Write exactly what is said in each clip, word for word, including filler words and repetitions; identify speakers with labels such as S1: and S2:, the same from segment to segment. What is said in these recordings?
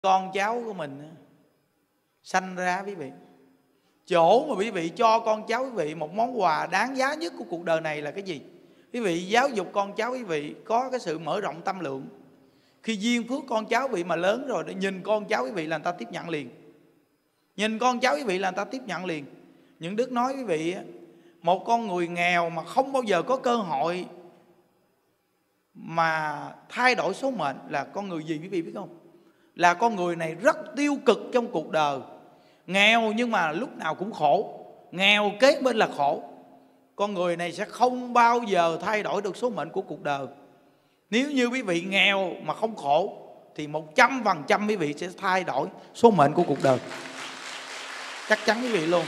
S1: con cháu của mình sanh ra quý vị, chỗ mà quý vị cho con cháu quý vị một món quà đáng giá nhất của cuộc đời này là cái gì? Quý vị giáo dục con cháu quý vị có cái sự mở rộng tâm lượng. Khi duyên phước con cháu quý vị mà lớn rồi, để nhìn con cháu quý vị là người ta tiếp nhận liền. Nhìn con cháu quý vị là người ta tiếp nhận liền. Những Đức nói quý vị, một con người nghèo mà không bao giờ có cơ hội mà thay đổi số mệnh là con người gì quý vị biết không? Là con người này rất tiêu cực trong cuộc đời. Nghèo nhưng mà lúc nào cũng khổ, nghèo kế bên là khổ. Con người này sẽ không bao giờ thay đổi được số mệnh của cuộc đời. Nếu như quý vị nghèo mà không khổ thì một trăm phần trăm quý vị sẽ thay đổi số mệnh của cuộc đời. Chắc chắn quý vị luôn.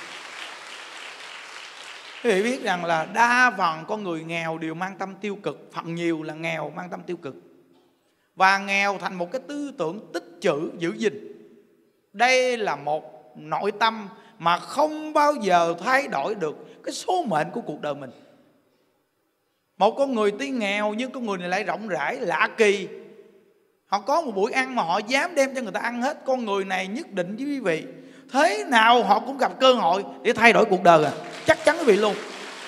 S1: Quý vị biết rằng là đa phần con người nghèo đều mang tâm tiêu cực. Phần nhiều là nghèo mang tâm tiêu cực. Và nghèo thành một cái tư tưởng tích trữ giữ gìn. Đây là một nội tâm mà không bao giờ thay đổi được cái số mệnh của cuộc đời mình. Một con người tuy nghèo nhưng con người này lại rộng rãi, lạ kỳ. Họ có một buổi ăn mà họ dám đem cho người ta ăn hết. Con người này nhất định với quý vị, thế nào họ cũng gặp cơ hội để thay đổi cuộc đời à. Chắc chắn quý vị luôn.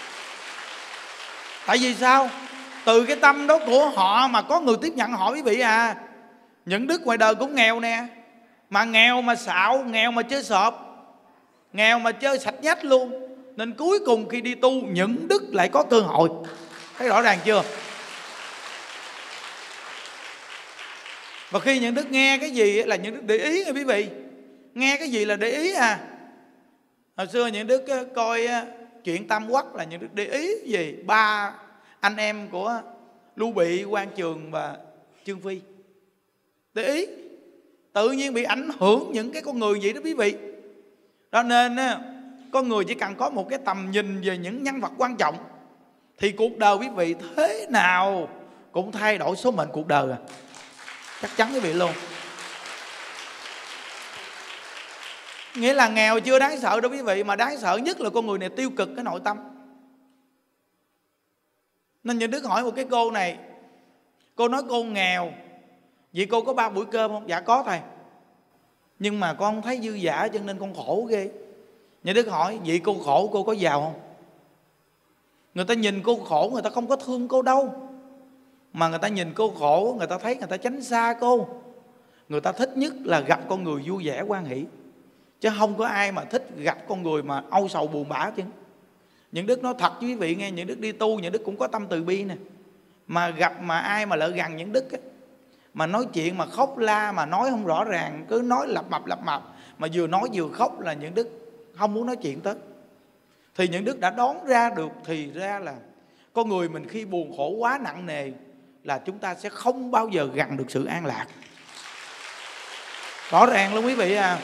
S1: Tại vì sao? Từ cái tâm đó của họ mà có người tiếp nhận họ quý vị à. Những Đức ngoài đời cũng nghèo nè. Mà nghèo mà xạo, nghèo mà chơi sọp, nghèo mà chơi sạch nhách luôn. Nên cuối cùng khi đi tu, Những Đức lại có cơ hội. Thấy rõ ràng chưa? Và khi Những Đức nghe cái gì là Những Đức để ý nha quý vị. Nghe cái gì là để ý à. Hồi xưa Những Đức coi chuyện Tam Quốc là Những Đức để ý gì? Ba anh em của Lưu Bị, Quan Trường và Trương Phi. Để ý. Tự nhiên bị ảnh hưởng những cái con người vậy đó quý vị. Cho nên con người chỉ cần có một cái tầm nhìn về những nhân vật quan trọng thì cuộc đời quý vị thế nào cũng thay đổi số mệnh cuộc đời à. Chắc chắn quý vị luôn. Nghĩa là nghèo chưa đáng sợ đâu quý vị, mà đáng sợ nhất là con người này tiêu cực cái nội tâm. Nên Những Đức hỏi một cái cô này, cô nói cô nghèo, vậy cô có ba buổi cơm không? Dạ có thầy, nhưng mà con không thấy dư dả cho nên con khổ ghê. Những Đức hỏi, vậy cô khổ cô có giàu không? Người ta nhìn cô khổ, người ta không có thương cô đâu. Mà người ta nhìn cô khổ, người ta thấy người ta tránh xa cô. Người ta thích nhất là gặp con người vui vẻ hoan hỷ, chứ không có ai mà thích gặp con người mà âu sầu buồn bã chứ. Những Đức nói thật với quý vị nghe, Những Đức đi tu, Những Đức cũng có tâm từ bi nè. Mà gặp mà ai mà lỡ gần Những Đức á, mà nói chuyện mà khóc la, mà nói không rõ ràng, cứ nói lập mập lập mập, mà vừa nói vừa khóc là Những Đức không muốn nói chuyện tới. Thì Những Đức đã đoán ra được, thì ra là con người mình khi buồn khổ quá nặng nề là chúng ta sẽ không bao giờ gần được sự an lạc. Rõ ràng luôn quý vị à.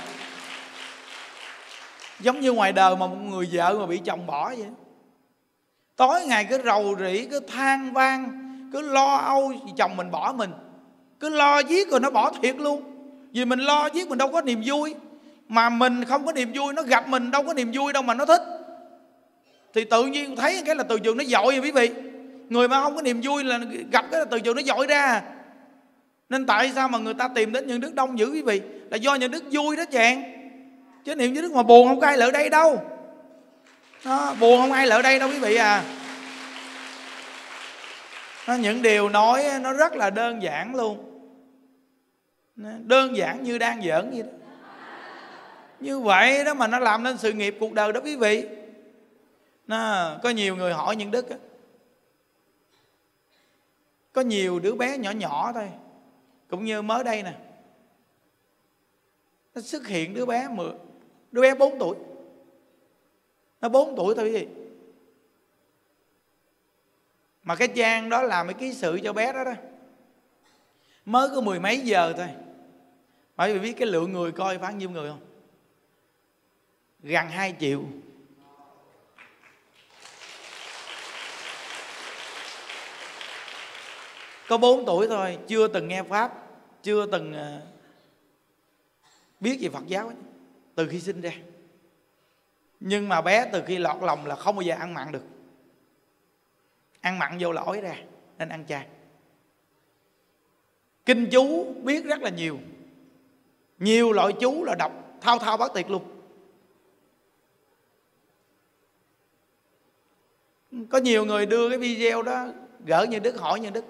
S1: Giống như ngoài đời mà một người vợ mà bị chồng bỏ vậy, tối ngày cứ rầu rĩ, cứ than van, cứ lo âu vì chồng mình bỏ mình, cứ lo giết rồi nó bỏ thiệt luôn. Vì mình lo giết mình đâu có niềm vui. Mà mình không có niềm vui, nó gặp mình đâu có niềm vui đâu mà nó thích. Thì tự nhiên thấy cái là từ trường nó dội rồi quý vị. Người mà không có niềm vui là gặp cái là từ trường nó dội ra. Nên tại sao mà người ta tìm đến Những Đức đông dữ quý vị? Là do Những Đức vui đó chàng. Chứ niệm Những Đức mà buồn không có ai lỡ đây đâu. Đó, buồn không ai lỡ đây đâu quý vị à. Nó, những điều nói nó rất là đơn giản luôn. Đơn giản như đang giỡn vậy đó. Như vậy đó mà nó làm nên sự nghiệp cuộc đời đó quý vị. Nó, có nhiều người hỏi Những Đức á, có nhiều đứa bé nhỏ nhỏ thôi, cũng như mới đây nè, nó xuất hiện đứa bé mười, đứa bé bốn tuổi. Nó bốn tuổi thôi quý vị. Mà cái trang đó làm cái ký sự cho bé đó đó, mới có mười mấy giờ thôi. Mà quý vị biết cái lượng người coi phải nhiêu người không? Gần hai triệu. Có bốn tuổi thôi, chưa từng nghe Pháp, chưa từng biết về Phật giáo ấy, từ khi sinh ra. Nhưng mà bé từ khi lọt lòng là không bao giờ ăn mặn được. Ăn mặn vô là ói ra, nên ăn chay. Kinh chú biết rất là nhiều. Nhiều loại chú là đọc thao thao bất tuyệt luôn. Có nhiều người đưa cái video đó gỡ Nhân Đức, hỏi Nhân Đức.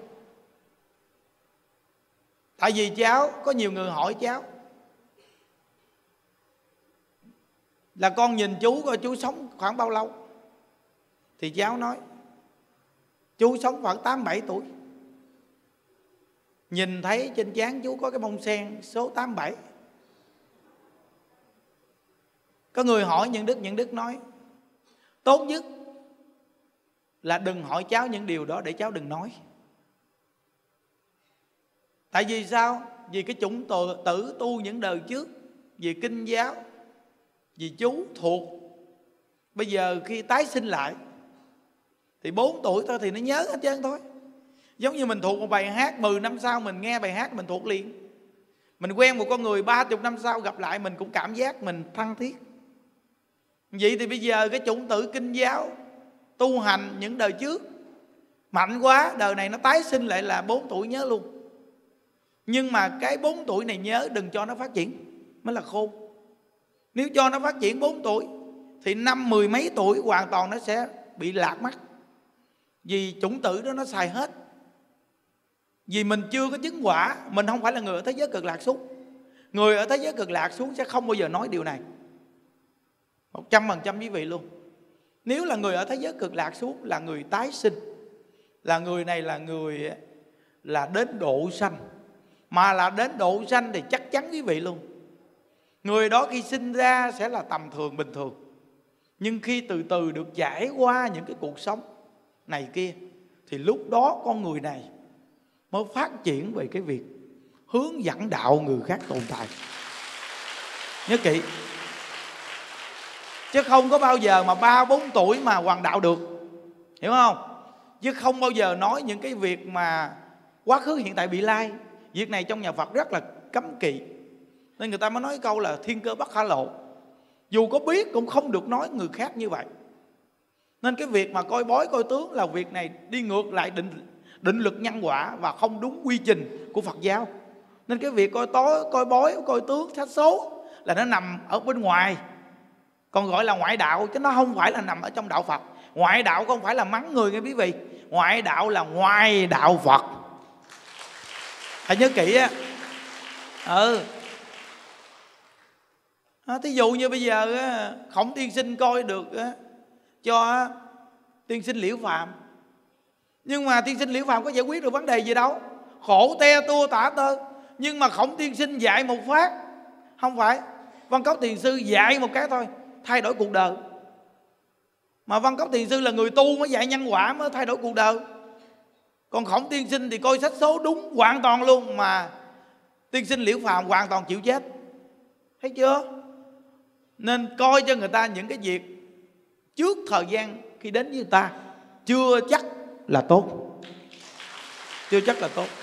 S1: Tại vì cháu, có nhiều người hỏi cháu là con nhìn chú coi chú sống khoảng bao lâu. Thì cháu nói chú sống khoảng tám bảy tuổi. Nhìn thấy trên trán chú có cái bông sen số tám bảy. Có người hỏi Nhân Đức, Nhân Đức nói tốt nhất là đừng hỏi cháu những điều đó để cháu đừng nói. Tại vì sao? Vì cái chủng tử, tử tu những đời trước, vì kinh giáo, vì chú thuộc. Bây giờ khi tái sinh lại thì bốn tuổi thôi thì nó nhớ hết trơn thôi. Giống như mình thuộc một bài hát, mười năm sau mình nghe bài hát mình thuộc liền. Mình quen một con người ba mươi năm sau gặp lại mình cũng cảm giác mình thân thiết. Vậy thì bây giờ cái chủng tử kinh giáo tu hành những đời trước mạnh quá, đời này nó tái sinh lại là bốn tuổi nhớ luôn. Nhưng mà cái bốn tuổi này nhớ đừng cho nó phát triển mới là khôn. Nếu cho nó phát triển bốn tuổi thì năm mười mấy tuổi hoàn toàn nó sẽ bị lạc mất. Vì chủng tử đó nó xài hết. Vì mình chưa có chứng quả. Mình không phải là người ở thế giới cực lạc xuống. Người ở thế giới cực lạc xuống sẽ không bao giờ nói điều này. Một trăm phần trăm quý vị luôn. Nếu là người ở thế giới cực lạc xuống là người tái sinh, là người này là người là đến độ sanh. Mà là đến độ sanh thì chắc chắn quý vị luôn, người đó khi sinh ra sẽ là tầm thường bình thường. Nhưng khi từ từ được trải qua những cái cuộc sống này kia thì lúc đó con người này mới phát triển về cái việc hướng dẫn đạo người khác tồn tại. Nhớ kỹ. Chứ không có bao giờ mà ba bốn tuổi mà hoàn đạo được. Hiểu không? Chứ không bao giờ nói những cái việc mà quá khứ hiện tại vị lai. Việc này trong nhà Phật rất là cấm kỵ. Nên người ta mới nói câu là thiên cơ bất khả lộ. Dù có biết cũng không được nói người khác như vậy. Nên cái việc mà coi bói coi tướng là việc này đi ngược lại định, định lực nhân quả và không đúng quy trình của Phật giáo. Nên cái việc coi tối, coi bói, coi tướng, sách số là nó nằm ở bên ngoài. Còn gọi là ngoại đạo chứ nó không phải là nằm ở trong đạo Phật. Ngoại đạo không phải là mắng người nghe quý vị. Ngoại đạo là ngoài đạo Phật. Hãy nhớ kỹ á. Ừ. À, thí dụ như bây giờ á, Khổng tiên sinh coi được á, cho á, tiên sinh Liễu Phạm. Nhưng mà tiên sinh Liễu Phạm có giải quyết được vấn đề gì đâu. Khổ te tua tả tơ. Nhưng mà Khổng tiên sinh dạy một phát. Không phải. Văn Cốc Thiền sư dạy một cái thôi, thay đổi cuộc đời. Mà Văn Cốc Thiền sư là người tu mới dạy nhân quả mới thay đổi cuộc đời. Còn Khổng tiên sinh thì coi sách số đúng hoàn toàn luôn. Mà tiên sinh Liễu Phàm hoàn toàn chịu chết. Thấy chưa? Nên coi cho người ta những cái việc trước thời gian khi đến với người ta chưa chắc là tốt. Chưa chắc là tốt.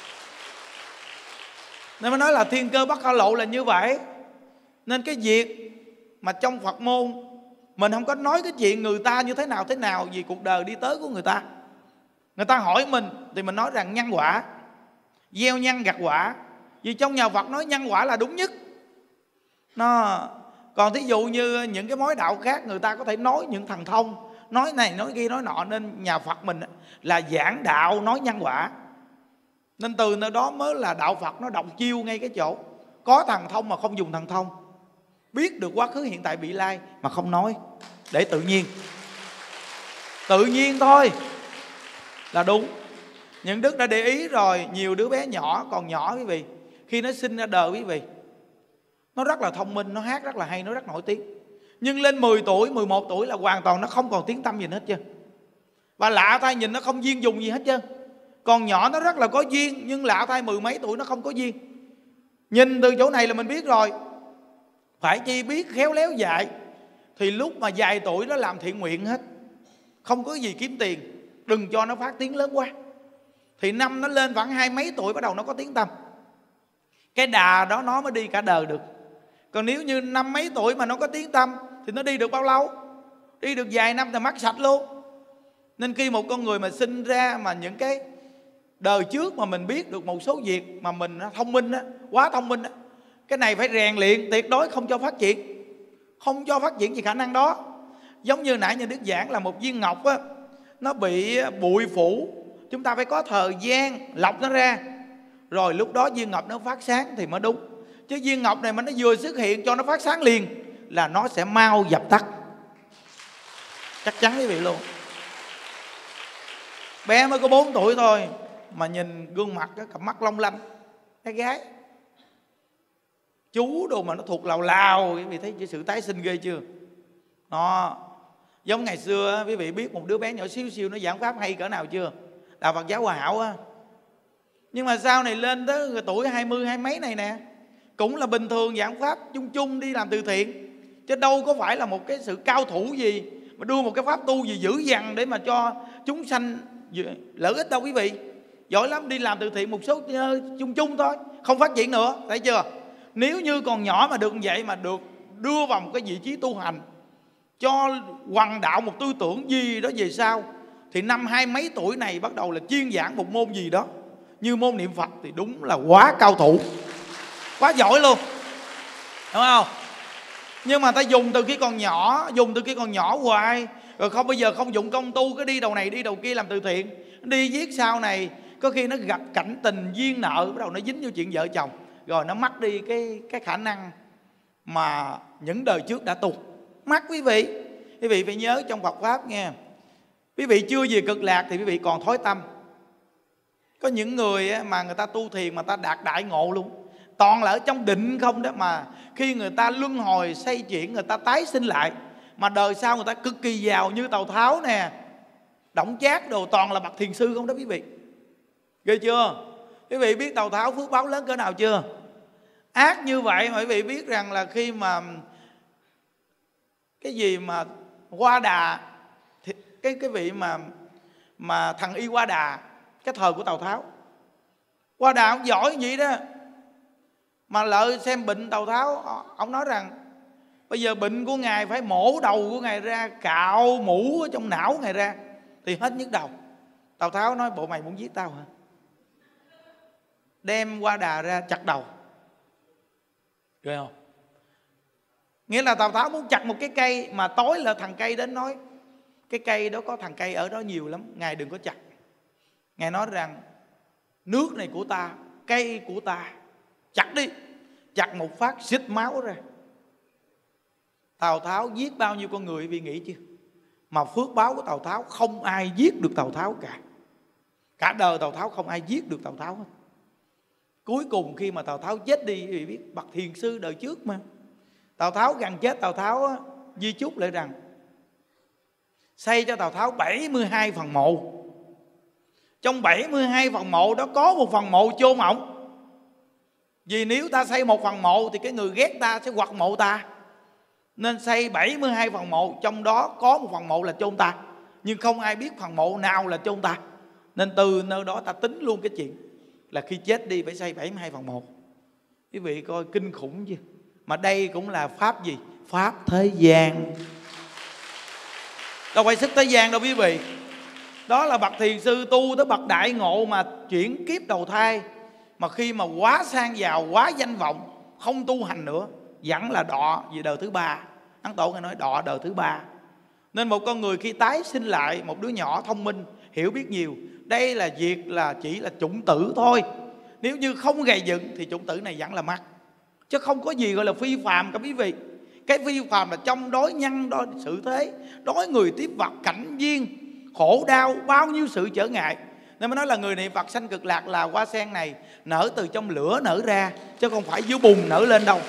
S1: Nên mới nói là thiên cơ bất khả lộ là như vậy. Nên cái việc mà trong Phật môn mình không có nói cái chuyện người ta như thế nào thế nào vì cuộc đời đi tới của người ta. Người ta hỏi mình thì mình nói rằng nhân quả, gieo nhân gặt quả. Vì trong nhà Phật nói nhân quả là đúng nhất. Nó còn thí dụ như những cái mối đạo khác người ta có thể nói những thần thông, nói này nói kia nói nọ. Nên nhà Phật mình là giảng đạo nói nhân quả. Nên từ nơi đó mới là đạo Phật nó độc chiêu ngay cái chỗ có thần thông mà không dùng thần thông, biết được quá khứ hiện tại vị lai mà không nói, để tự nhiên. Tự nhiên thôi là đúng. Những Đức đã để ý rồi, nhiều đứa bé nhỏ còn nhỏ quý vị, khi nó sinh ra đời quý vị, nó rất là thông minh, nó hát rất là hay, nó rất nổi tiếng. Nhưng lên mười tuổi, mười một tuổi là hoàn toàn nó không còn tiếng tăm gì hết trơn. Và lạ thay nhìn nó không duyên dùng gì hết trơn. Còn nhỏ nó rất là có duyên, nhưng lạ thay mười mấy tuổi nó không có duyên. Nhìn từ chỗ này là mình biết rồi. Phải chi biết khéo léo dạy thì lúc mà vài tuổi nó làm thiện nguyện hết, không có gì kiếm tiền. Đừng cho nó phát tiếng lớn quá. Thì năm nó lên khoảng hai mấy tuổi bắt đầu nó có tiếng tăm. Cái đà đó nó mới đi cả đời được. Còn nếu như năm mấy tuổi mà nó có tiếng tăm thì nó đi được bao lâu? Đi được vài năm thì mất sạch luôn. Nên khi một con người mà sinh ra mà những cái đời trước mà mình biết được một số việc mà mình thông minh á, quá thông minh á, Cái này phải rèn luyện, tuyệt đối không cho phát triển, không cho phát triển về khả năng đó. Giống như nãy như Đức giảng là một viên ngọc á, nó bị bụi phủ, chúng ta phải có thời gian lọc nó ra, rồi lúc đó viên ngọc nó phát sáng thì mới đúng. Chứ viên ngọc này mà nó vừa xuất hiện cho nó phát sáng liền là nó sẽ mau dập tắt, chắc chắn quý vị luôn. Bé mới có bốn tuổi thôi mà nhìn gương mặt cái cặp mắt long lanh, bé gái chú đồ mà nó thuộc lào lào, quý vị thấy cái sự tái sinh ghê chưa? Nó giống ngày xưa quý vị biết một đứa bé nhỏ xíu xíu nó giảng pháp hay cỡ nào chưa? Đạo Phật giáo Hòa Hảo á. Nhưng mà sau này lên tới tuổi hai mươi hai mấy này nè, cũng là bình thường giảng pháp chung chung đi làm từ thiện, chứ đâu có phải là một cái sự cao thủ gì mà đưa một cái pháp tu gì dữ dằn để mà cho chúng sanh lợi ích đâu quý vị. Giỏi lắm, đi làm từ thiện một số chung chung thôi, không phát triển nữa, thấy chưa? Nếu như còn nhỏ mà được vậy mà được đưa vào một cái vị trí tu hành, cho hoằng đạo một tư tưởng gì đó về sau, thì năm hai mấy tuổi này bắt đầu là chuyên giảng một môn gì đó như môn niệm Phật thì đúng là quá cao thủ, quá giỏi luôn, đúng không? Nhưng mà ta dùng từ khi còn nhỏ, dùng từ khi còn nhỏ hoài, rồi không bây giờ không dụng công tu, cứ đi đầu này đi đầu kia làm từ thiện, đi viết sau này có khi nó gặp cảnh tình duyên nợ, bắt đầu nó dính vô chuyện vợ chồng, rồi nó mất đi cái cái khả năng mà những đời trước đã tu. Mất quý vị. Quý vị phải nhớ trong Phật pháp nghe, quý vị chưa về cực lạc thì quý vị còn thối tâm. Có những người mà người ta tu thiền mà ta đạt đại ngộ luôn, toàn là ở trong định không đó, mà khi người ta luân hồi xây chuyển, người ta tái sinh lại, mà đời sau người ta cực kỳ giàu, như Tào Tháo nè, Đổng Trác đồ, toàn là bậc thiền sư không đó quý vị. Ghê chưa? Quý vị biết Tào Tháo phước báo lớn cỡ nào chưa? Ác như vậy mà quý vị biết rằng là khi mà cái gì mà Hoa Đà, cái cái vị mà mà thằng Y Hoa Đà, cái thời của Tào Tháo, Hoa Đà ông giỏi vậy đó, mà lợi xem bệnh Tào Tháo, ông nói rằng bây giờ bệnh của ngài phải mổ đầu của ngài ra, cạo mũ ở trong não ngài ra thì hết nhức đầu. Tào Tháo nói bộ mày muốn giết tao hả? Đem Hoa Đà ra chặt đầu. Ghê không? Nghĩa là Tào Tháo muốn chặt một cái cây, mà tối là thằng cây đến nói cái cây đó có thằng cây ở đó nhiều lắm, ngài đừng có chặt. Ngài nói rằng nước này của ta, cây của ta, chặt đi. Chặt một phát xích máu ra. Tào Tháo giết bao nhiêu con người vì nghĩ chứ? Mà phước báo của Tào Tháo không ai giết được Tào Tháo cả. Cả đời Tào Tháo không ai giết được Tào Tháo hết. Cuối cùng khi mà Tào Tháo chết đi, vì biết bậc thiền sư đời trước mà, Tào Tháo gần chết, Tào Tháo á, di chúc lại rằng xây cho Tào Tháo bảy mươi hai phần mộ. Trong bảy mươi hai phần mộ đó có một phần mộ chôn ổng. Vì nếu ta xây một phần mộ thì cái người ghét ta sẽ quặt mộ ta, nên xây bảy mươi hai phần mộ, trong đó có một phần mộ là chôn ta, nhưng không ai biết phần mộ nào là chôn ta. Nên từ nơi đó ta tính luôn cái chuyện là khi chết đi phải xây bảy mươi hai phần mộ. Quý vị coi kinh khủng chưa? Mà đây cũng là pháp gì? Pháp thế gian, đâu phải sức thế gian đâu quý vị. Đó là bậc thiền sư tu tới bậc đại ngộ mà chuyển kiếp đầu thai, mà khi mà quá sang giàu, quá danh vọng, không tu hành nữa, vẫn là đọa về đời thứ ba. Ấn Tổ Ngài nói đọa đời thứ ba. Nên một con người khi tái sinh lại, một đứa nhỏ thông minh, hiểu biết nhiều, đây là việc là chỉ là chủng tử thôi. Nếu như không gầy dựng thì chủng tử này vẫn là mắc, chứ không có gì gọi là phi phàm cả quý vị. Cái phi phàm là trong đối nhân, đối sự thế, đối người tiếp vật, cảnh duyên, khổ đau, bao nhiêu sự trở ngại. Nên mới nói là người niệm Phật sanh cực lạc là hoa sen này nở từ trong lửa nở ra, chứ không phải dưới bùn nở lên đâu.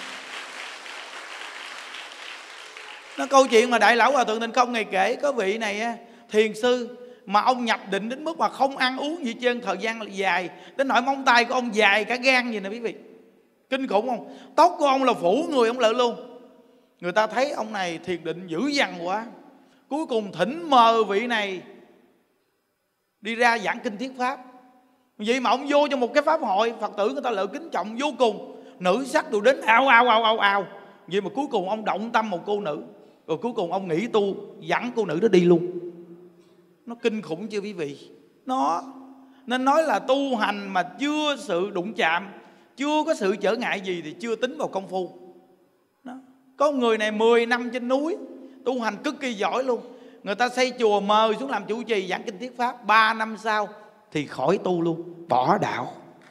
S1: Nó câu chuyện mà Đại Lão Hòa Thượng Tịnh Không Ngài kể, có vị này thiền sư mà ông nhập định đến mức mà không ăn uống gì trên thời gian dài, đến nỗi móng tay của ông dài cả gan gì nè quý vị. Kinh khủng không? Tóc của ông là phủ người ông lợi luôn. Người ta thấy ông này thiền định dữ dằn quá, cuối cùng thỉnh mời vị này đi ra giảng kinh thuyết pháp. Vậy mà ông vô trong một cái pháp hội, Phật tử người ta lợi kính trọng vô cùng, nữ sắc đồ đến ao ao ao ao ao. Vậy mà cuối cùng ông động tâm một cô nữ, rồi cuối cùng ông nghỉ tu, dẫn cô nữ đó đi luôn. Nó kinh khủng chưa quý vị? Nó Nên nói là tu hành mà chưa sự đụng chạm chưa có sự trở ngại gì thì chưa tính vào công phu đó. Có người này mười năm trên núi tu hành cực kỳ giỏi luôn, người ta xây chùa mời xuống làm chủ trì giảng kinh thuyết pháp, ba năm sau thì khỏi tu luôn, bỏ đạo.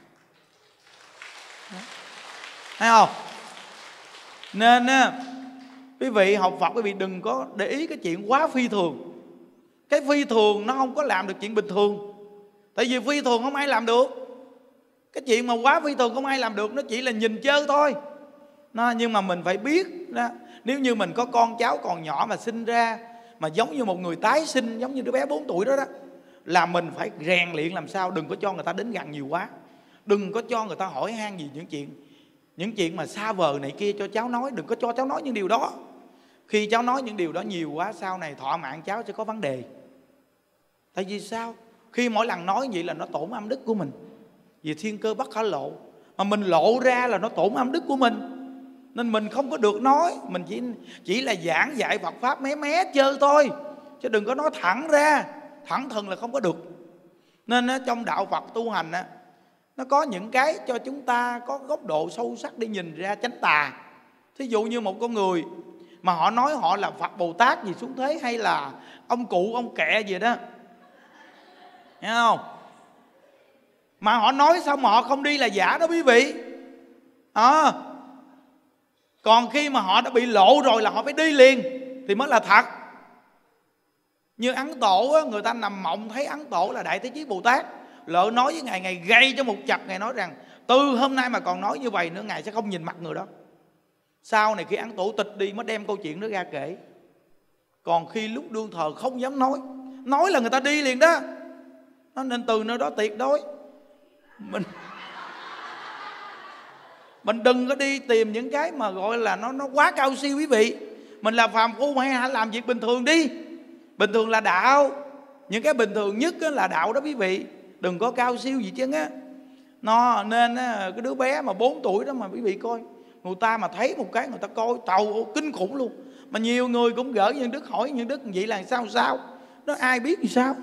S1: Thấy không? Nên á, quý vị học Phật, quý vị đừng có để ý cái chuyện quá phi thường. Cái phi thường nó không có làm được chuyện bình thường. Tại vì phi thường không ai làm được. Cái chuyện mà quá phi thường không ai làm được, nó chỉ là nhìn chơi thôi nó, nhưng mà mình phải biết đó, nếu như mình có con cháu còn nhỏ mà sinh ra mà giống như một người tái sinh, giống như đứa bé bốn tuổi đó đó, là mình phải rèn luyện làm sao đừng có cho người ta đến gần nhiều quá. Đừng có cho người ta hỏi han gì những chuyện Những chuyện mà xa vời này kia cho cháu nói. Đừng có cho cháu nói những điều đó. Khi cháu nói những điều đó nhiều quá, sau này thọ mạng cháu sẽ có vấn đề. Tại vì sao? Khi mỗi lần nói vậy là nó tổn âm đức của mình. Vì thiên cơ bất khả lộ, mà mình lộ ra là nó tổn âm đức của mình. Nên mình không có được nói. Mình chỉ chỉ là giảng dạy Phật Pháp mé mé chơi thôi, chứ đừng có nói thẳng ra. Thẳng thừng là không có được. Nên trong đạo Phật tu hành á, nó có những cái cho chúng ta có góc độ sâu sắc để nhìn ra chánh tà. Thí dụ như một con người mà họ nói họ là Phật Bồ Tát gì xuống thế, hay là ông cụ ông kẹ gì đó, hiểu không? Mà họ nói xong mà họ không đi là giả đó quý vị à. Còn khi mà họ đã bị lộ rồi là họ phải đi liền thì mới là thật. Như Ấn Tổ á, người ta nằm mộng thấy Ấn Tổ là Đại Thế Chí Bồ Tát, lỡ nói với Ngài, Ngài gây cho một chập. Ngài nói rằng từ hôm nay mà còn nói như vậy nữa, Ngài sẽ không nhìn mặt người đó. Sau này khi Ấn Tổ tịch đi mới đem câu chuyện đó ra kể. Còn khi lúc đương thờ không dám nói, nói là người ta đi liền đó. Nên từ nơi đó tuyệt đối Mình Mình đừng có đi tìm những cái mà gọi là nó nó quá cao siêu quý vị. Mình là phàm phu hay hãy làm việc bình thường đi. Bình thường là đạo. Những cái bình thường nhất là đạo đó quý vị. Đừng có cao siêu gì chứ á. Nó nên cái đứa bé mà bốn tuổi đó mà quý vị coi, người ta mà thấy một cái người ta coi tàu kinh khủng luôn. Mà nhiều người cũng gửi Nhân Đức hỏi Nhân Đức vậy là sao sao. Nó ai biết thì sao.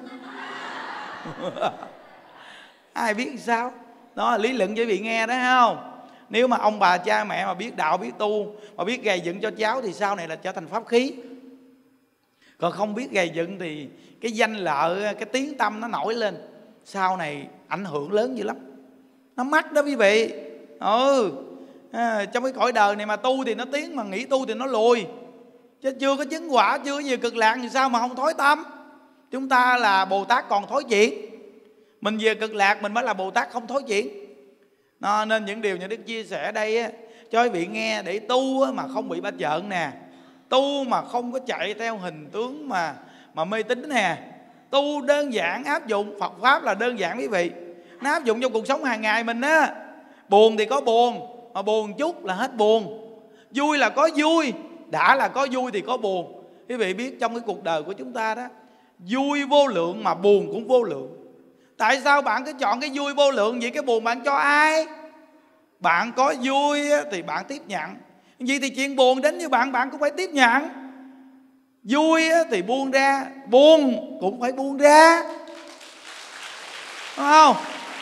S1: Ai biết thì sao. Đó là lý luận cho quý vị nghe đó không. Nếu mà ông bà cha mẹ mà biết đạo, biết tu, mà biết gầy dựng cho cháu thì sau này là trở thành pháp khí. Còn không biết gầy dựng thì cái danh lợi, cái tiếng tâm nó nổi lên, sau này ảnh hưởng lớn dữ lắm. Nó mắc đó quý vị. Ừ à, trong cái cõi đời này mà tu thì nó tiến, mà nghĩ tu thì nó lùi. Chứ chưa có chứng quả, chưa có gì cực lạc thì sao mà không thối tâm. Chúng ta là Bồ Tát còn thối chuyển. Mình về cực lạc mình mới là Bồ Tát không thối chuyển. Nó, nên những điều Nhà Đức chia sẻ ở đây á, cho quý vị nghe để tu á, mà không bị ba trợn nè. Tu mà không có chạy theo hình tướng mà mà mê tín nè. Tu đơn giản áp dụng. Phật Pháp là đơn giản quý vị. Nó áp dụng trong cuộc sống hàng ngày mình á. Buồn thì có buồn, mà buồn chút là hết buồn. Vui là có vui, đã là có vui thì có buồn. Quý vị biết trong cái cuộc đời của chúng ta đó, vui vô lượng mà buồn cũng vô lượng. Tại sao bạn cứ chọn cái vui vô lượng vậy? Cái buồn bạn cho ai? Bạn có vui thì bạn tiếp nhận. Vì thì chuyện buồn đến với bạn, bạn cũng phải tiếp nhận. Vui thì buông ra, buồn cũng phải buông ra, đúng không?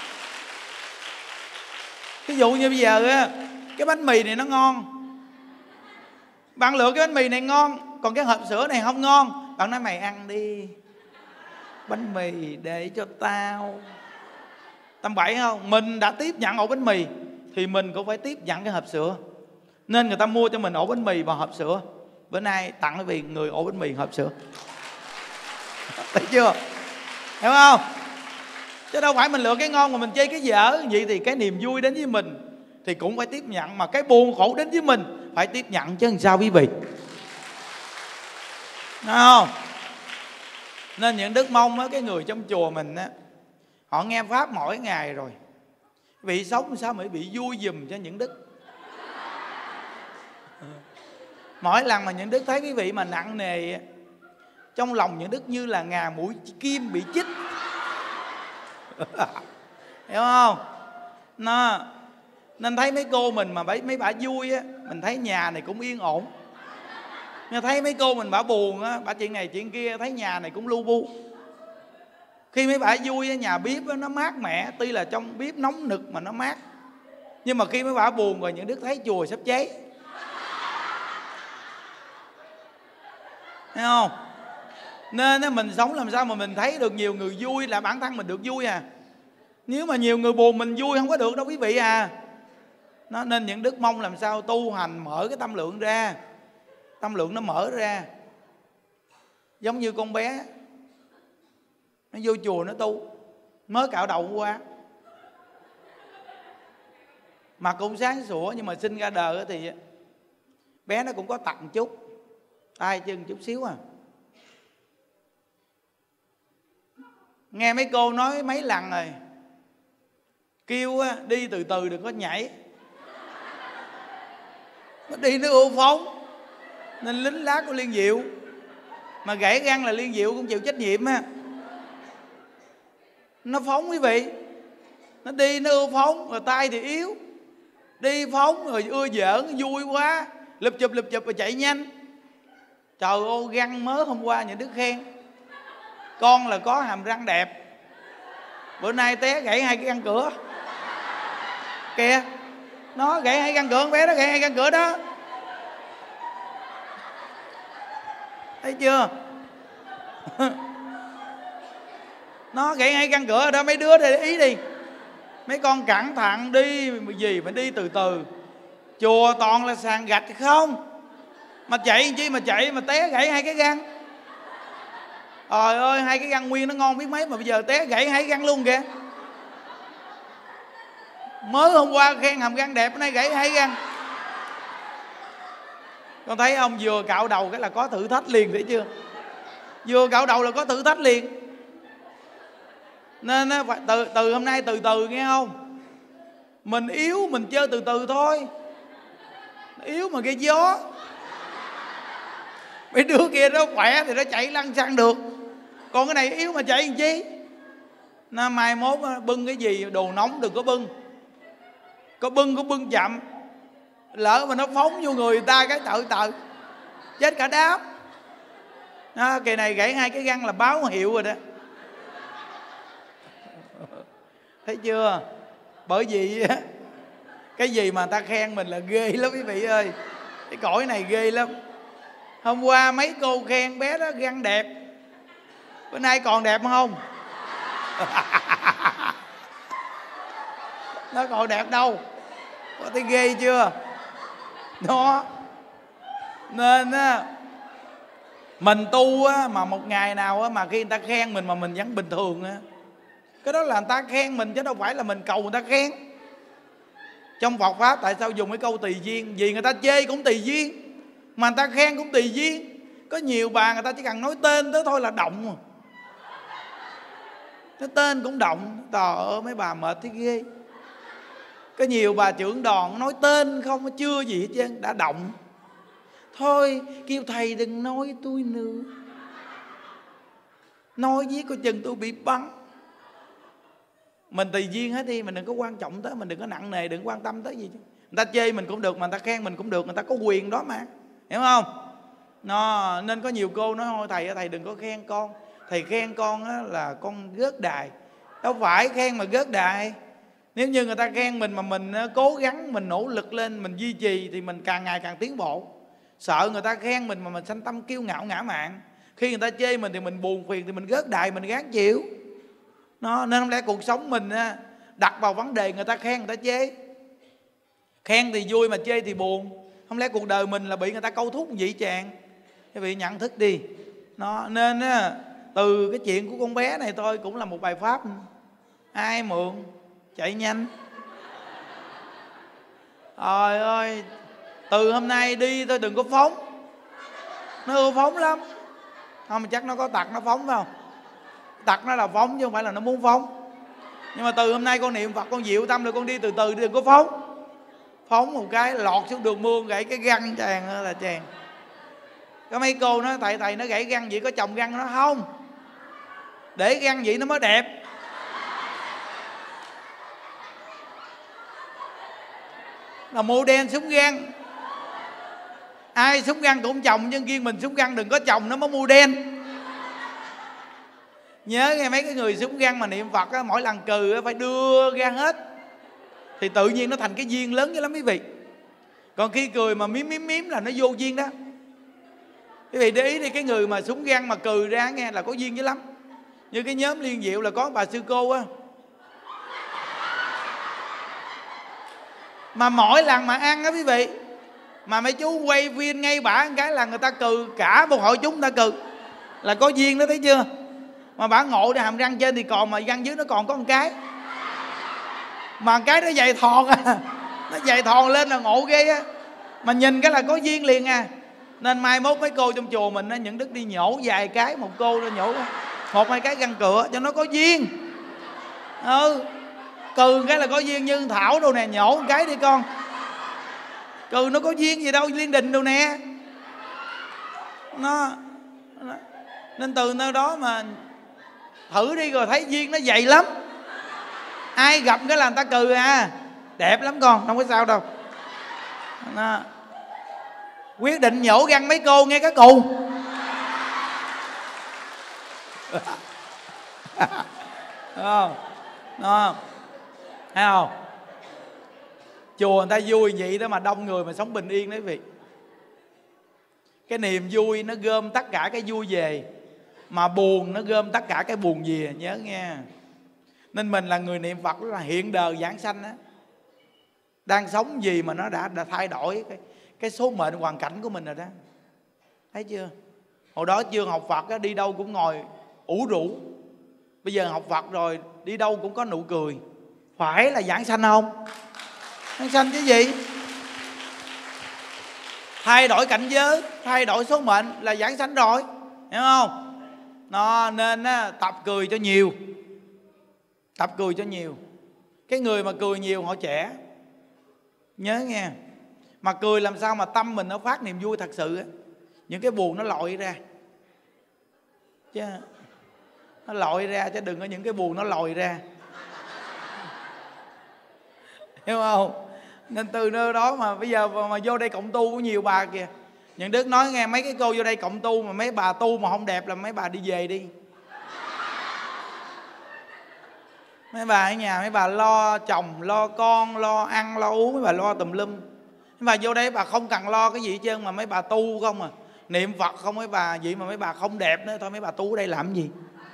S1: Ví dụ như bây giờ cái bánh mì này nó ngon, bạn lựa cái bánh mì này ngon, còn cái hộp sữa này không ngon, bạn nói mày ăn đi, bánh mì để cho tao. Tầm bậy không? Mình đã tiếp nhận ổ bánh mì thì mình cũng phải tiếp nhận cái hộp sữa. Nên người ta mua cho mình ổ bánh mì và hộp sữa. Bữa nay tặng quý vị người ổ bánh mì hộp sữa. Thấy chưa? Hiểu không? Chứ đâu phải mình lựa cái ngon mà mình chê cái dở. Vậy thì cái niềm vui đến với mình thì cũng phải tiếp nhận. Mà cái buồn khổ đến với mình phải tiếp nhận chứ làm sao quý vị. Đúng không? Nên những Đức mong á, cái người trong chùa mình á, họ nghe Pháp mỗi ngày rồi, vị sống sao mà bị vui giùm cho những Đức. Mỗi lần mà những Đức thấy quý vị mà nặng nề, trong lòng những Đức như là ngà mũi kim bị chích. Hiểu không? Nó, nên thấy mấy cô mình mà mấy bà vui á, mình thấy nhà này cũng yên ổn. Nhưng thấy mấy cô mình bả buồn á, bả chuyện này chuyện kia, thấy nhà này cũng lu bu. Khi mấy bà vui á, nhà bếp á, nó mát mẻ. Tuy là trong bếp nóng nực mà nó mát, Nhưng mà khi mấy bà buồn rồi, những đức thấy chùa sắp cháy, thấy không? Nên mình sống làm sao mà mình thấy được nhiều người vui là bản thân mình được vui à. Nếu mà nhiều người buồn mình vui không có được đâu quý vị à. Nó nên những đức mong làm sao tu hành mở cái tâm lượng ra, tâm lượng nó mở ra. Giống như con bé nó vô chùa nó tu, mới cạo đầu qua, mặt cũng sáng sủa, nhưng mà sinh ra đời thì bé nó cũng có tật chút, tay chân chút xíu à. Nghe mấy cô nói mấy lần rồi, kêu đi từ từ đừng có nhảy, nó đi nó ưu phóng. Nên lính lá của Liên Diệu, mà gãy răng là Liên Diệu cũng chịu trách nhiệm á. Nó phóng quý vị, nó đi nó ưu phóng, rồi tay thì yếu, đi phóng rồi ưa giỡn vui quá, lụp chụp lụp chụp rồi chạy nhanh. Trời ơi, răng mới hôm qua những đứa khen con là có hàm răng đẹp, bữa nay té gãy hai cái răng cửa kìa. Nó gãy hai răng cửa, con bé nó gãy hai răng cửa đó, thấy chưa? Nó gãy hai răng cửa đó. Mấy đứa để ý đi, mấy con cẩn thận đi, gì mà đi từ từ. Chùa toàn là sàn gạch không, mà chạy chi mà chạy mà té gãy hai cái răng. Trời ơi, hai cái răng nguyên nó ngon biết mấy, mà bây giờ té gãy hai cái răng luôn kìa. Mới hôm qua khen hàm răng đẹp, nay gãy hai răng. Con thấy không, vừa cạo đầu cái là có thử thách liền, thấy chưa? Vừa cạo đầu là có thử thách liền. Nên phải từ, từ hôm nay từ từ nghe không? Mình yếu mình chơi từ từ thôi, yếu mà gây gió. Mấy đứa kia nó khỏe thì nó chạy lăn xăng được, còn cái này yếu mà chạy làm chi? Nó mai mốt bưng cái gì đồ nóng đừng có bưng, có bưng có bưng chậm, lỡ mà nó phóng vô người, người ta cái tự tự chết cả đám. Đó, kỳ này gãy hai cái răng là báo hiệu rồi đó, thấy chưa? Bởi vì cái gì mà người ta khen mình là ghê lắm quý vị ơi, cái cõi này ghê lắm. Hôm qua mấy cô khen bé đó răng đẹp, bữa nay còn đẹp không? Nó còn đẹp đâu, có thấy ghê chưa? Đó, nên á mình tu á, mà một ngày nào á, mà khi người ta khen mình mà mình vẫn bình thường á, cái đó là người ta khen mình chứ đâu phải là mình cầu người ta khen. Trong Phật Pháp tại sao dùng cái câu tùy duyên? Vì người ta chê cũng tùy duyên, mà người ta khen cũng tùy duyên. Có nhiều bà người ta chỉ cần nói tên tới thôi là động mà. Cái tên cũng động. Trời ơi mấy bà mệt thấy ghê. Có nhiều bà trưởng đoàn nói tên không chưa gì hết trơn đã động. Thôi kêu thầy đừng nói tôi nữa, nói với coi chừng tôi bị bắn. Mình tùy duyên hết đi, mình đừng có quan trọng tới, mình đừng có nặng nề, đừng quan tâm tới gì chứ. Người ta chê mình cũng được mà người ta khen mình cũng được, người ta có quyền đó mà, hiểu không? Nó nên có nhiều cô nói thôi thầy thầy đừng có khen con, thầy khen con á, là con rớt đài. Đâu phải khen mà rớt đài. Nếu như người ta khen mình mà mình cố gắng, mình nỗ lực lên, mình duy trì thì mình càng ngày càng tiến bộ. Sợ người ta khen mình mà mình sanh tâm kiêu ngạo ngã mạn, khi người ta chê mình thì mình buồn phiền thì mình rớt đài, mình gán chịu. Nó nên không lẽ cuộc sống mình đặt vào vấn đề người ta khen người ta chê. Khen thì vui mà chê thì buồn. Không lẽ cuộc đời mình là bị người ta câu thúc vậy chàng? Quý vị nhận thức đi. Nó nên từ cái chuyện của con bé này thôi cũng là một bài pháp. Ai mượn chạy nhanh. Trời ơi, từ hôm nay đi thôi đừng có phóng. Nó ưa phóng lắm. Không mà chắc nó có tật nó phóng phải không? Tật nó là phóng chứ không phải là nó muốn phóng. Nhưng mà từ hôm nay con niệm Phật, con dịu tâm rồi con đi từ từ, đừng có phóng. Phóng một cái lọt xuống đường mương gãy cái răng chàng là chàng. Có mấy cô nói thầy thầy nó gãy răng vậy có chồng răng, nó không, để răng vậy nó mới đẹp. Là mô đen súng răng. Ai súng răng cũng chồng, nhưng riêng mình súng răng đừng có chồng nó mới mô đen. Nhớ nghe mấy cái người súng răng mà niệm Phật á, mỗi lần cừ á, phải đưa ra hết. thì tự nhiên nó thành cái duyên lớn dữ lắm quý vị. Còn khi cười mà miếm miếm miếm là nó vô duyên đó. Quý vị để ý đi, cái người mà súng găng mà cười ra nghe là có duyên dữ lắm. Như cái nhóm Liên Diệu là có bà sư cô á, mà mỗi lần mà ăn á quý vị, mà mấy chú quay phim ngay bả một cái là người ta cười, cả một hội chúng ta cười, là có duyên đó, thấy chưa? Mà bả ngộ ra hàm răng trên thì còn, mà răng dưới nó còn có một cái, mà cái nó dày thòn à, nó dày thòn lên là ngộ ghê á, mà nhìn cái là có duyên liền à. Nên mai mốt mấy cô trong chùa mình á, những đức đi nhổ vài cái, một cô nó nhổ một hai cái răng cửa cho nó có duyên. Ừ, cừ cái là có duyên. Như Thảo đâu nè, nhổ một cái đi con, cừ nó có duyên gì đâu, Liên Đình đâu nè. Nó, nó nên từ nơi đó mà thử đi rồi thấy duyên nó dày lắm. Ai gặp cái là người ta cừ à, đẹp lắm con, không có sao đâu. Nó quyết định nhổ răng mấy cô nghe cái cù. Không, nó thấy không? Chùa người ta vui vậy đó mà đông người mà sống bình yên đấy quý vị. Cái niềm vui nó gom tất cả cái vui về, mà buồn nó gom tất cả cái buồn về, nhớ nghe. Nên mình là người niệm Phật là hiện đời giảng sanh á, đang sống gì mà nó đã, đã thay đổi cái, cái số mệnh hoàn cảnh của mình rồi đó. Thấy chưa? Hồi đó chưa học Phật á, đi đâu cũng ngồi ủ rũ. Bây giờ học Phật rồi đi đâu cũng có nụ cười. Phải là giảng sanh không? Giảng sanh chứ gì? Thay đổi cảnh giới, thay đổi số mệnh là giảng sanh rồi, hiểu không? Nó nên á, tập cười cho nhiều. Tập cười cho nhiều. Cái người mà cười nhiều họ trẻ. Nhớ nghe. Mà cười làm sao mà tâm mình nó phát niềm vui thật sự á. Những cái buồn nó lội ra, chứ nó lội ra, chứ đừng có những cái buồn nó lòi ra. Hiểu không? Nên từ nơi đó mà bây giờ mà, mà vô đây cộng tu có nhiều bà kìa. Những Đức nói nghe, mấy cái cô vô đây cộng tu mà mấy bà tu mà không đẹp là mấy bà đi về đi. Mấy bà ở nhà, mấy bà lo chồng, lo con, lo ăn, lo uống, mấy bà lo tùm lum. Mấy bà vô đây bà không cần lo cái gì hết trơn, mà mấy bà tu không à, niệm Phật không. Mấy bà vậy mà mấy bà không đẹp nữa, thôi mấy bà tu ở đây làm gì?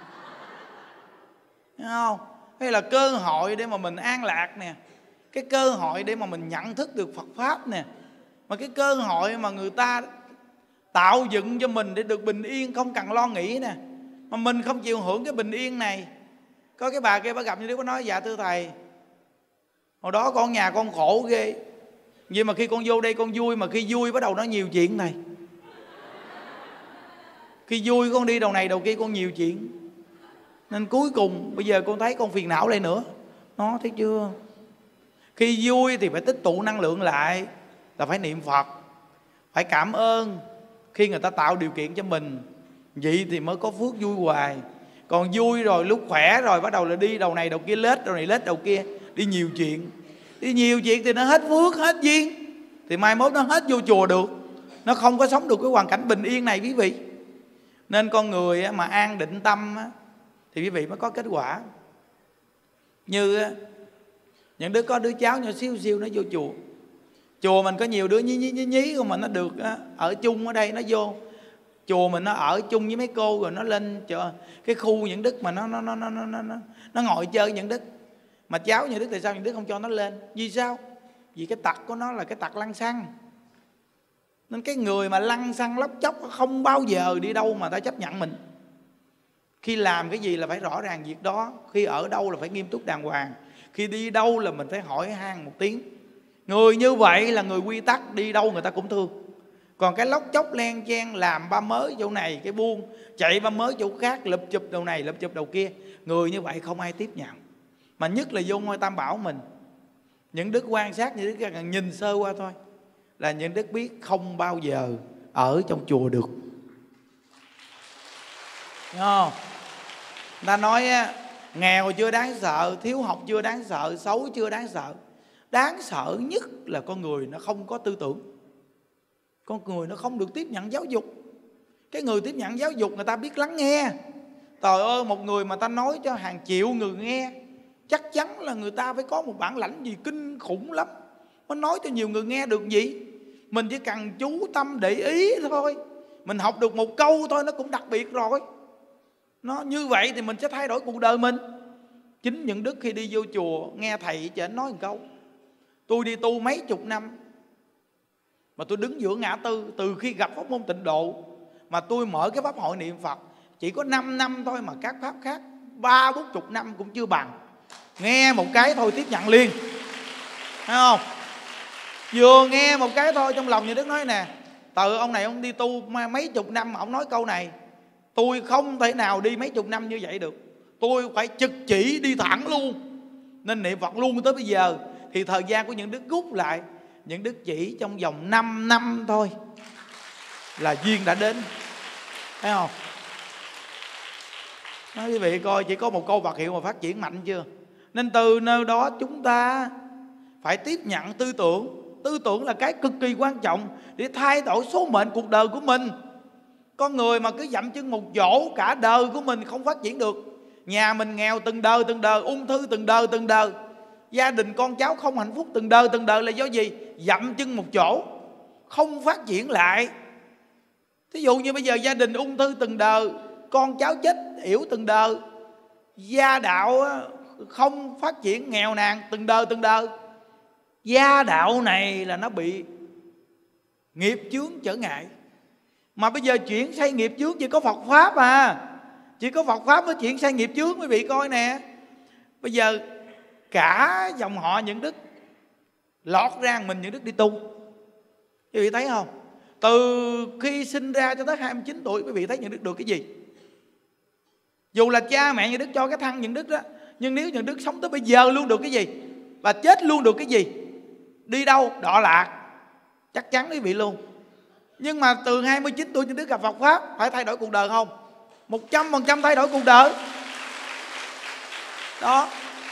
S1: Thấy không? Đây là cơ hội để mà mình an lạc nè, cái cơ hội để mà mình nhận thức được Phật Pháp nè, mà cái cơ hội mà người ta tạo dựng cho mình để được bình yên, không cần lo nghĩ nè. Mà mình không chịu hưởng cái bình yên này. Có cái bà kia bà gặp như thế, có nói dạ thưa thầy, hồi đó con nhà con khổ ghê, vậy mà khi con vô đây con vui, mà khi vui bắt đầu nó nhiều chuyện này. Khi vui con đi đầu này đầu kia con nhiều chuyện, nên cuối cùng bây giờ con thấy con phiền não đây nữa. Nó thấy chưa? Khi vui thì phải tích tụ năng lượng lại, là phải niệm Phật, phải cảm ơn khi người ta tạo điều kiện cho mình, vậy thì mới có phước vui hoài. Còn vui rồi lúc khỏe rồi bắt đầu là đi đầu này đầu kia, lết đầu này lết đầu kia, đi nhiều chuyện. Đi nhiều chuyện thì nó hết phước, hết duyên, thì mai mốt nó hết vô chùa được, nó không có sống được cái hoàn cảnh bình yên này quý vị. Nên con người mà an định tâm thì quý vị mới có kết quả. Như những đứa có đứa cháu nhỏ xíu xíu nó vô chùa, chùa mình có nhiều đứa nhí nhí nhí nhí mà nó được ở chung ở đây, nó vô chùa mình nó ở chung với mấy cô, rồi nó lên chợ cái khu những Đức mà nó nó nó nó nó nó, nó ngồi chơi những Đức. Mà cháu những Đức tại sao những Đức không cho nó lên? Vì sao? Vì cái tật của nó là cái tật lăng xăng. Nên cái người mà lăng xăng lóc chóc không bao giờ đi đâu mà ta chấp nhận mình. Khi làm cái gì là phải rõ ràng việc đó, khi ở đâu là phải nghiêm túc đàng hoàng, khi đi đâu là mình phải hỏi han một tiếng. Người như vậy là người quy tắc, đi đâu người ta cũng thương. Còn cái lóc chóc len chen làm ba mới chỗ này cái buông, chạy ba mới chỗ khác, lụp chụp đầu này lụp chụp đầu kia, người như vậy không ai tiếp nhận. Mà nhất là vô ngôi Tam Bảo mình, những Đức quan sát, những Đức nhìn sơ qua thôi là những Đức biết không bao giờ ở trong chùa được. Đúng không? Người ta nói nghèo chưa đáng sợ, thiếu học chưa đáng sợ, xấu chưa đáng sợ. Đáng sợ nhất là con người nó không có tư tưởng, con người nó không được tiếp nhận giáo dục. Cái người tiếp nhận giáo dục người ta biết lắng nghe. Trời ơi, một người mà ta nói cho hàng triệu người nghe, chắc chắn là người ta phải có một bản lãnh gì kinh khủng lắm mới nói cho nhiều người nghe được gì. Mình chỉ cần chú tâm để ý thôi, mình học được một câu thôi nó cũng đặc biệt rồi. Nó như vậy thì mình sẽ thay đổi cuộc đời mình. Chính những đức khi đi vô chùa nghe thầy cho anh nói một câu: tôi đi tu mấy chục năm mà tôi đứng giữa ngã tư, từ khi gặp pháp môn Tịnh Độ mà tôi mở cái pháp hội niệm Phật chỉ có năm năm thôi, mà các pháp khác ba bốn chục năm cũng chưa bằng. Nghe một cái thôi tiếp nhận liền, thấy không? Vừa nghe một cái thôi trong lòng như Đức nói nè, từ ông này ông đi tu mấy chục năm mà ông nói câu này, tôi không thể nào đi mấy chục năm như vậy được, tôi phải trực chỉ đi thẳng luôn. Nên niệm Phật luôn tới bây giờ. Thì thời gian của những đức rút lại, những đức chỉ trong vòng năm năm thôi là duyên đã đến, thấy không? Nói quý vị coi, chỉ có một câu Phật hiệu mà phát triển mạnh chưa? Nên từ nơi đó chúng ta phải tiếp nhận tư tưởng. Tư tưởng là cái cực kỳ quan trọng để thay đổi số mệnh cuộc đời của mình. Con người mà cứ dậm chân một chỗ cả đời của mình không phát triển được. Nhà mình nghèo từng đời từng đời, ung thư từng đời từng đời, gia đình con cháu không hạnh phúc từng đời từng đời là do gì? Dậm chân một chỗ, không phát triển lại. Thí dụ như bây giờ gia đình ung thư từng đời, con cháu chết yểu từng đời, gia đạo không phát triển, nghèo nàn từng đời từng đời, gia đạo này là nó bị nghiệp chướng trở ngại. Mà bây giờ chuyển xây nghiệp chướng chỉ có Phật Pháp à, chỉ có Phật Pháp mới chuyển xây nghiệp chướng. Quý vị coi nè, bây giờ cả dòng họ những đức lọt ra mình những đức đi tu, quý vị thấy không? Từ khi sinh ra cho tới hai mươi chín tuổi, quý vị thấy những đức được cái gì? Dù là cha mẹ những đức cho cái thân những đức đó, nhưng nếu những đức sống tới bây giờ luôn được cái gì? Và chết luôn được cái gì? Đi đâu? Đọa lạc, chắc chắn quý vị luôn. Nhưng mà từ hai mươi chín tuổi những đức gặp Phật Pháp, phải thay đổi cuộc đời không? Một trăm phần trăm thay đổi cuộc đời đó.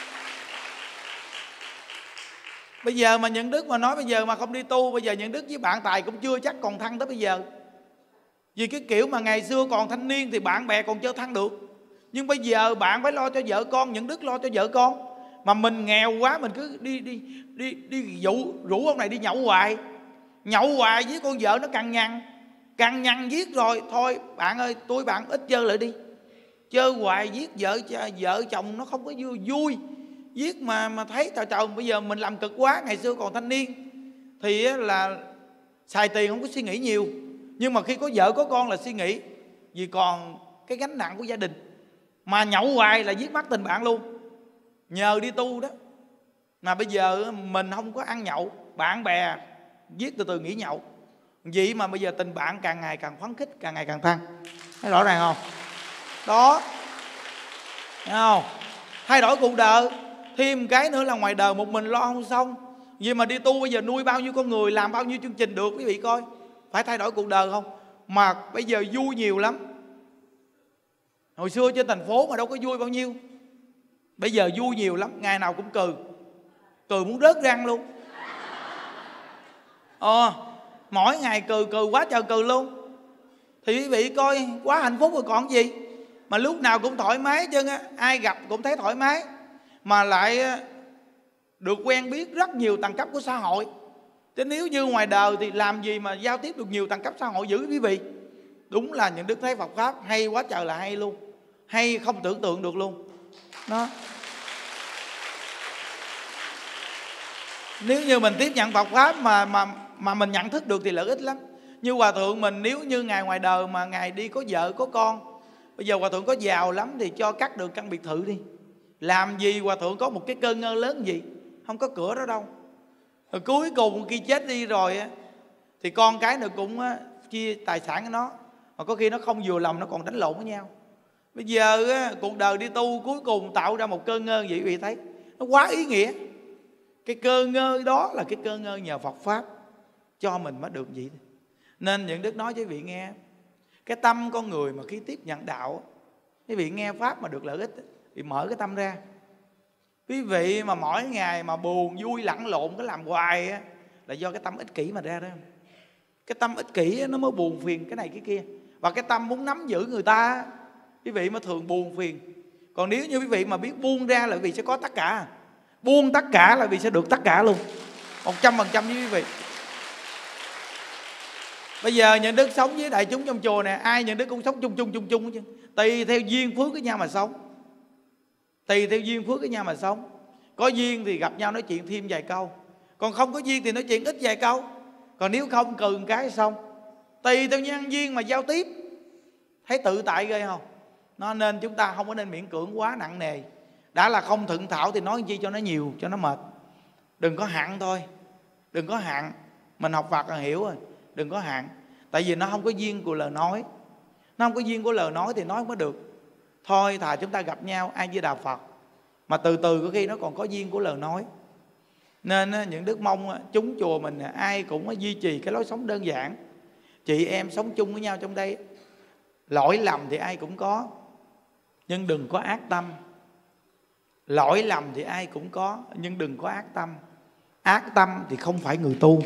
S1: Bây giờ mà những đức mà nói bây giờ mà không đi tu, bây giờ những đức với bạn Tài cũng chưa chắc còn thăng tới bây giờ. Vì cái kiểu mà ngày xưa còn thanh niên thì bạn bè còn chưa thăng được, nhưng bây giờ bạn phải lo cho vợ con, những đức lo cho vợ con. Mà mình nghèo quá, mình cứ đi đi đi đi dụ rủ ông này đi nhậu hoài, nhậu hoài với con vợ nó cằn nhằn, cằn nhằn giết rồi thôi bạn ơi, tôi bạn ít chơi lại đi. Chơi hoài giết vợ vợ chồng nó không có vui, vui. Giết mà mà thấy trời trời, bây giờ mình làm cực quá. Ngày xưa còn thanh niên thì là xài tiền không có suy nghĩ nhiều, nhưng mà khi có vợ có con là suy nghĩ, vì còn cái gánh nặng của gia đình. Mà nhậu hoài là giết mất tình bạn luôn. Nhờ đi tu đó mà bây giờ mình không có ăn nhậu, bạn bè giết từ từ nghỉ nhậu. Vậy mà bây giờ tình bạn càng ngày càng phấn khích, càng ngày càng thăng. Thấy rõ ràng không? Đó, thấy không? Thay đổi cuộc đời. Thêm cái nữa là ngoài đời một mình lo không xong, vì mà đi tu bây giờ nuôi bao nhiêu con người, làm bao nhiêu chương trình được. Quý vị coi, phải thay đổi cuộc đời không? Mà bây giờ vui nhiều lắm. Hồi xưa trên thành phố mà đâu có vui bao nhiêu, bây giờ vui nhiều lắm, ngày nào cũng cười, cười muốn rớt răng luôn. Ờ, mỗi ngày cười cười quá trời cười luôn. Thì quý vị coi, quá hạnh phúc rồi còn gì. Mà lúc nào cũng thoải mái chứ á, ai gặp cũng thấy thoải mái. Mà lại được quen biết rất nhiều tầng cấp của xã hội. Chứ nếu như ngoài đời thì làm gì mà giao tiếp được nhiều tầng cấp xã hội dữ quý vị. Đúng là những đức thấy Phật Pháp hay quá trời là hay luôn, hay không tưởng tượng được luôn đó. Nếu như mình tiếp nhận Phật Pháp mà mà mà mình nhận thức được thì lợi ích lắm. Như Hòa Thượng mình, nếu như Ngài ngoài đời mà Ngài đi có vợ có con, bây giờ Hòa Thượng có giàu lắm thì cho cắt được căn biệt thự đi. Làm gì Hòa Thượng có một cái cơ ngơ lớn gì, không có cửa đó đâu. Rồi cuối cùng khi chết đi rồi thì con cái nữa cũng chia tài sản của nó, mà có khi nó không vừa lòng nó còn đánh lộn với nhau. Bây giờ cuộc đời đi tu cuối cùng tạo ra một cơ ngơ vậy, quý vị thấy nó quá ý nghĩa. Cái cơ ngơ đó là cái cơ ngơ nhờ Phật Pháp cho mình mới được vậy. Nên những đức nói cho quý vị nghe, cái tâm con người mà khi tiếp nhận đạo, quý vị nghe Pháp mà được lợi ích thì mở cái tâm ra. Quý vị mà mỗi ngày mà buồn vui lẫn lộn cái làm hoài á, là do cái tâm ích kỷ mà ra đó. Cái tâm ích kỷ nó mới buồn phiền cái này cái kia. Và cái tâm muốn nắm giữ người ta, quý vị mới thường buồn phiền. Còn nếu như quý vị mà biết buông ra là quý vị sẽ có tất cả. Buông tất cả là quý vị sẽ được tất cả luôn, một trăm phần trăm với quý vị. Bây giờ Nhuận Đức sống với đại chúng trong chùa nè, ai Nhuận Đức cũng sống chung chung chung chung chứ. Tùy theo duyên phước với nhau mà sống. Tùy theo duyên phước với nhau mà sống. Có duyên thì gặp nhau nói chuyện thêm vài câu, còn không có duyên thì nói chuyện ít vài câu. Còn nếu không cừ một cái xong. Tùy theo nhân duyên mà giao tiếp. Thấy tự tại ghê không? Nó nên chúng ta không có nên miễn cưỡng quá nặng nề. Đã là không thuận thảo thì nói chi cho nó nhiều, cho nó mệt. Đừng có hạn thôi. Đừng có hạn. Mình học Phật là hiểu rồi. Đừng có hạn. Tại vì nó không có duyên của lời nói. Nó không có duyên của lời nói thì nói không có được. Thôi thà chúng ta gặp nhau ai với Đạo Phật, mà từ từ có khi nó còn có duyên của lời nói. Nên những Đức mong chúng chùa mình ai cũng duy trì cái lối sống đơn giản. Chị em sống chung với nhau trong đây. Lỗi lầm thì ai cũng có, nhưng đừng có ác tâm. Lỗi lầm thì ai cũng có, nhưng đừng có ác tâm. Ác tâm thì không phải người tu.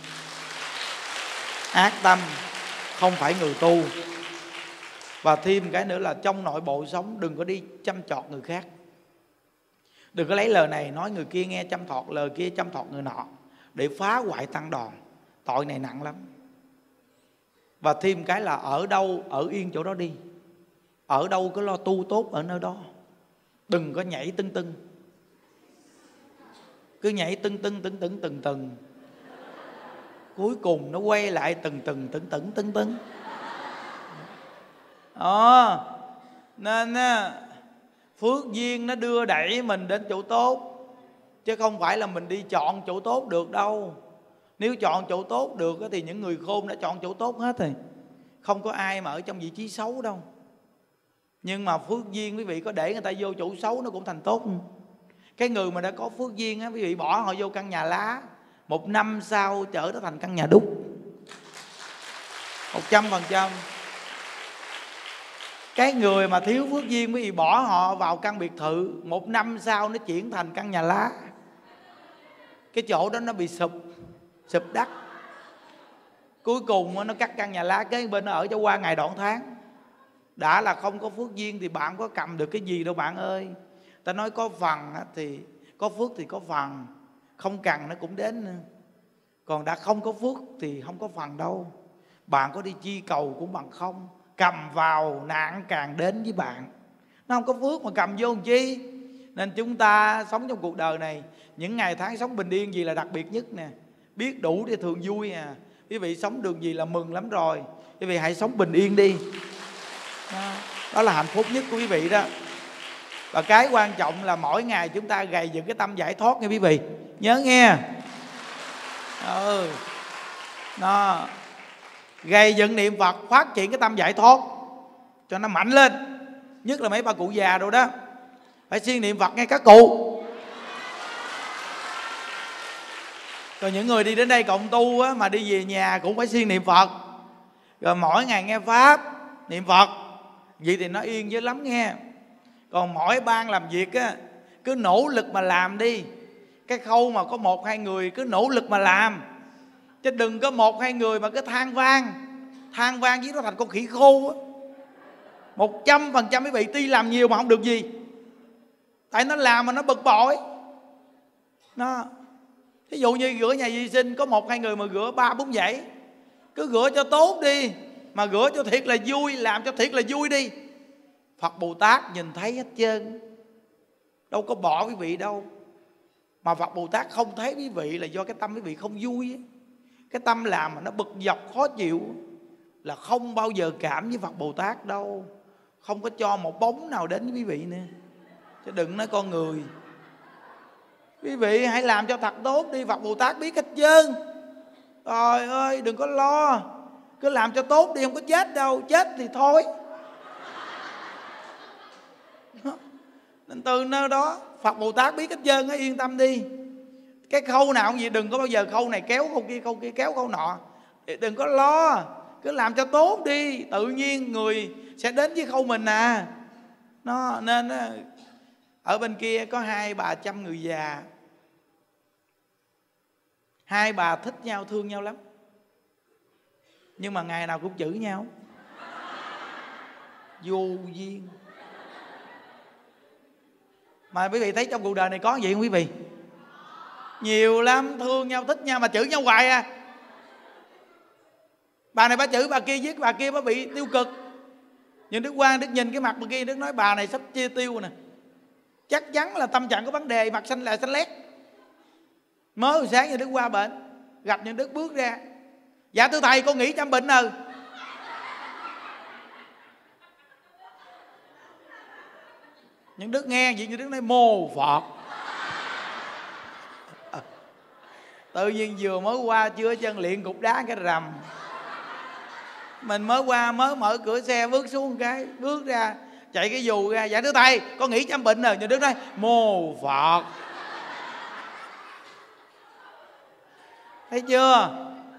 S1: Ác tâm không phải người tu. Và thêm cái nữa là trong nội bộ sống đừng có đi chăm chọt người khác. Đừng có lấy lời này nói người kia nghe chăm thọt, lời kia chăm thọt người nọ, để phá hoại tăng đoàn. Tội này nặng lắm. Và thêm cái là ở đâu ở yên chỗ đó đi. Ở đâu có lo tu tốt ở nơi đó. Đừng có nhảy tưng tưng. Cứ nhảy tưng tưng tưng tưng từng từng, cuối cùng nó quay lại từng từng tưng tưng tưng tưng. Ờ Nên phước duyên nó đưa đẩy mình đến chỗ tốt, chứ không phải là mình đi chọn chỗ tốt được đâu. Nếu chọn chỗ tốt được thì những người khôn đã chọn chỗ tốt hết rồi. Không có ai mà ở trong vị trí xấu đâu. Nhưng mà phước duyên quý vị có để người ta vô chỗ xấu nó cũng thành tốt. Cái người mà đã có phước duyên á, quý vị bỏ họ vô căn nhà lá, một năm sau trở nó thành căn nhà đúc. Một trăm phần trăm. Cái người mà thiếu phước duyên quý vị bỏ họ vào căn biệt thự, một năm sau nó chuyển thành căn nhà lá. Cái chỗ đó nó bị sụp, sụp đất. Cuối cùng nó cắt căn nhà lá kế bên nó ở cho qua ngày đoạn tháng. Đã là không có phước duyên thì bạn có cầm được cái gì đâu bạn ơi. Ta nói có phần thì có phước thì có phần, không cần nó cũng đến nữa. Còn đã không có phước thì không có phần đâu. Bạn có đi chi cầu cũng bằng không. Cầm vào nạn càng đến với bạn. Nó không có phước mà cầm vô làm chi. Nên chúng ta sống trong cuộc đời này, những ngày tháng sống bình yên gì là đặc biệt nhất nè. Biết đủ thì thường vui à. Quý vị sống được gì là mừng lắm rồi. Quý vị hãy sống bình yên đi. Đó, đó là hạnh phúc nhất của quý vị đó. Và cái quan trọng là mỗi ngày chúng ta gầy dựng cái tâm giải thoát nha quý vị. Nhớ nghe. Ừ. Đó. Gầy dựng niệm Phật, phát triển cái tâm giải thoát cho nó mạnh lên. Nhất là mấy bà cụ già rồi đó, phải siêng niệm Phật nghe các cụ. Rồi những người đi đến đây cộng tu á, mà đi về nhà cũng phải siêng niệm Phật. Rồi mỗi ngày nghe Pháp, niệm Phật. Vậy thì nó yên với lắm nghe. Còn mỗi ban làm việc á, cứ nỗ lực mà làm đi. Cái khâu mà có một hai người cứ nỗ lực mà làm, chứ đừng có một hai người mà cứ than vang. Than vang với nó thành con khỉ khô á. Một trăm phần trăm quý vị tuy làm nhiều mà không được gì. Tại nó làm mà nó bực bội. Nó ví dụ như rửa nhà vệ sinh, có một hai người mà rửa ba bốn dãy. Cứ rửa cho tốt đi, mà rửa cho thiệt là vui, làm cho thiệt là vui đi. Phật Bồ Tát nhìn thấy hết trơn, đâu có bỏ quý vị đâu. Mà Phật Bồ Tát không thấy quý vị là do cái tâm quý vị không vui ấy. Cái tâm làm mà nó bực dọc khó chịu là không bao giờ cảm với Phật Bồ Tát đâu. Không có cho một bóng nào đến với quý vị nữa. Chứ đừng nói con người. Quý vị hãy làm cho thật tốt đi, Phật Bồ Tát biết hết trơn. Trời ơi đừng có lo, cứ làm cho tốt đi, không có chết đâu. Chết thì thôi. Nên từ nơi đó Phật Bồ Tát biết hết trơn, yên tâm đi. Cái khâu nào cũng vậy, đừng có bao giờ khâu này kéo khâu kia, khâu kia kéo khâu nọ. Đừng có lo, cứ làm cho tốt đi, tự nhiên người sẽ đến với khâu mình à. Nó nên ở bên kia có hai bà chăm người già. Hai bà thích nhau, thương nhau lắm, nhưng mà ngày nào cũng chửi nhau. Vô duyên. Mà quý vị thấy trong cuộc đời này có gì không quý vị? Nhiều lắm, thương nhau, thích nhau mà chửi nhau hoài à. Bà này bà chửi bà kia, giết bà kia, bà bị tiêu cực. Nhưng Đức Quang, Đức nhìn cái mặt bà kia, Đức nói bà này sắp chia tiêu nè, chắc chắn là tâm trạng có vấn đề, mặt xanh lại xanh lét. Mới hồi sáng như Đức qua bệnh, gặp những Đức bước ra: dạ thưa thầy, con nghỉ chăm bệnh ừ. Những Đức nghe vậy, những Đức nói mô Phật. Tự nhiên vừa mới qua chưa chân luyện cục đá cái rầm. Mình mới qua mới mở cửa xe bước xuống cái, bước ra chạy cái dù ra: dạ thưa thầy, con nghỉ chăm bệnh rồi. Những Đức nói mô Phật. Thấy chưa?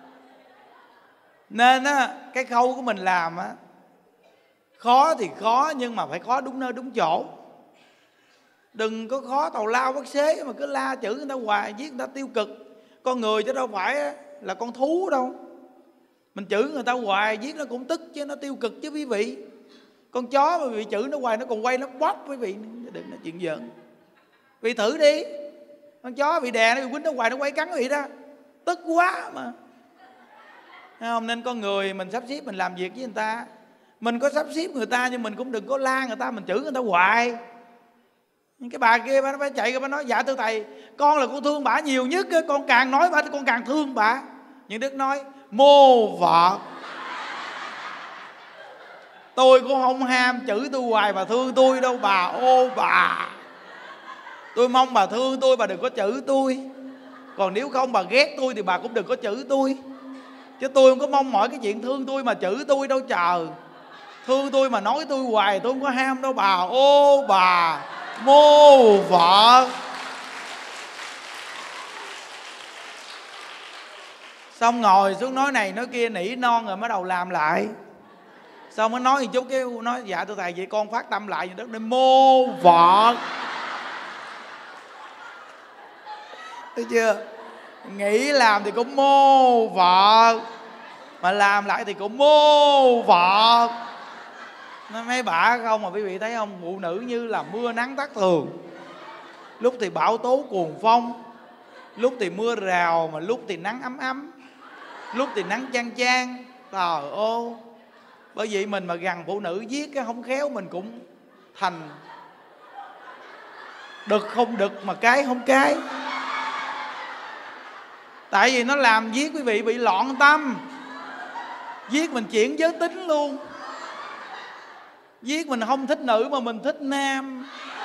S1: Nên á, cái khâu của mình làm á, khó thì khó nhưng mà phải khó đúng nơi đúng chỗ. Đừng có khó tào lao bắt xế mà cứ la chửi người ta hoài, giết người ta tiêu cực. Con người chứ đâu phải là con thú đâu. Mình chửi người ta hoài, giết nó cũng tức chứ, nó tiêu cực chứ quý vị. Con chó mà bị chửi nó hoài nó còn quay nó bóp quý vị, đừng nói chuyện giỡn. Vì thử đi, con chó bị đè nó bị quýnh nó hoài nó quay cắn quý vị đó, tức quá mà. Thấy không? Nên con người mình sắp xếp mình làm việc với người ta, mình có sắp xếp người ta nhưng mình cũng đừng có la người ta, mình chửi người ta hoài. Cái bà kia bà, bà chạy ra bà nói: dạ thưa thầy, con là con thương bà nhiều nhất, con càng nói bà con càng thương bà. Nhưng Đức nói mô Phật. Tôi cũng không ham chửi tôi hoài bà thương tôi đâu bà, ô bà. Tôi mong bà thương tôi, bà đừng có chửi tôi. Còn nếu không bà ghét tôi thì bà cũng đừng có chửi tôi. Chứ tôi không có mong mỏi cái chuyện thương tôi mà chửi tôi đâu trời. Thương tôi mà nói tôi hoài tôi không có ham đâu bà, ô bà. Mô Phật. Xong ngồi xuống nói này nói kia nỉ non rồi mới đầu làm lại. Xong mới nói một chút cái nói: dạ thưa thầy, vậy con phát tâm lại. Đức nói mô Phật. Thấy chưa? Nghĩ làm thì cũng mô Phật, mà làm lại thì cũng mô Phật. Nó mấy bả không mà quý vị thấy không? Phụ nữ như là mưa nắng thất thường. Lúc thì bão tố cuồng phong, lúc thì mưa rào, mà lúc thì nắng ấm ấm, lúc thì nắng chang chang. Trời ơi. Bởi vậy mình mà gần phụ nữ giết cái không khéo mình cũng thành đực không đực mà cái không cái. Tại vì nó làm giết quý vị bị loạn tâm. Giết mình chuyển giới tính luôn. Giết mình không thích nữ mà mình thích nam.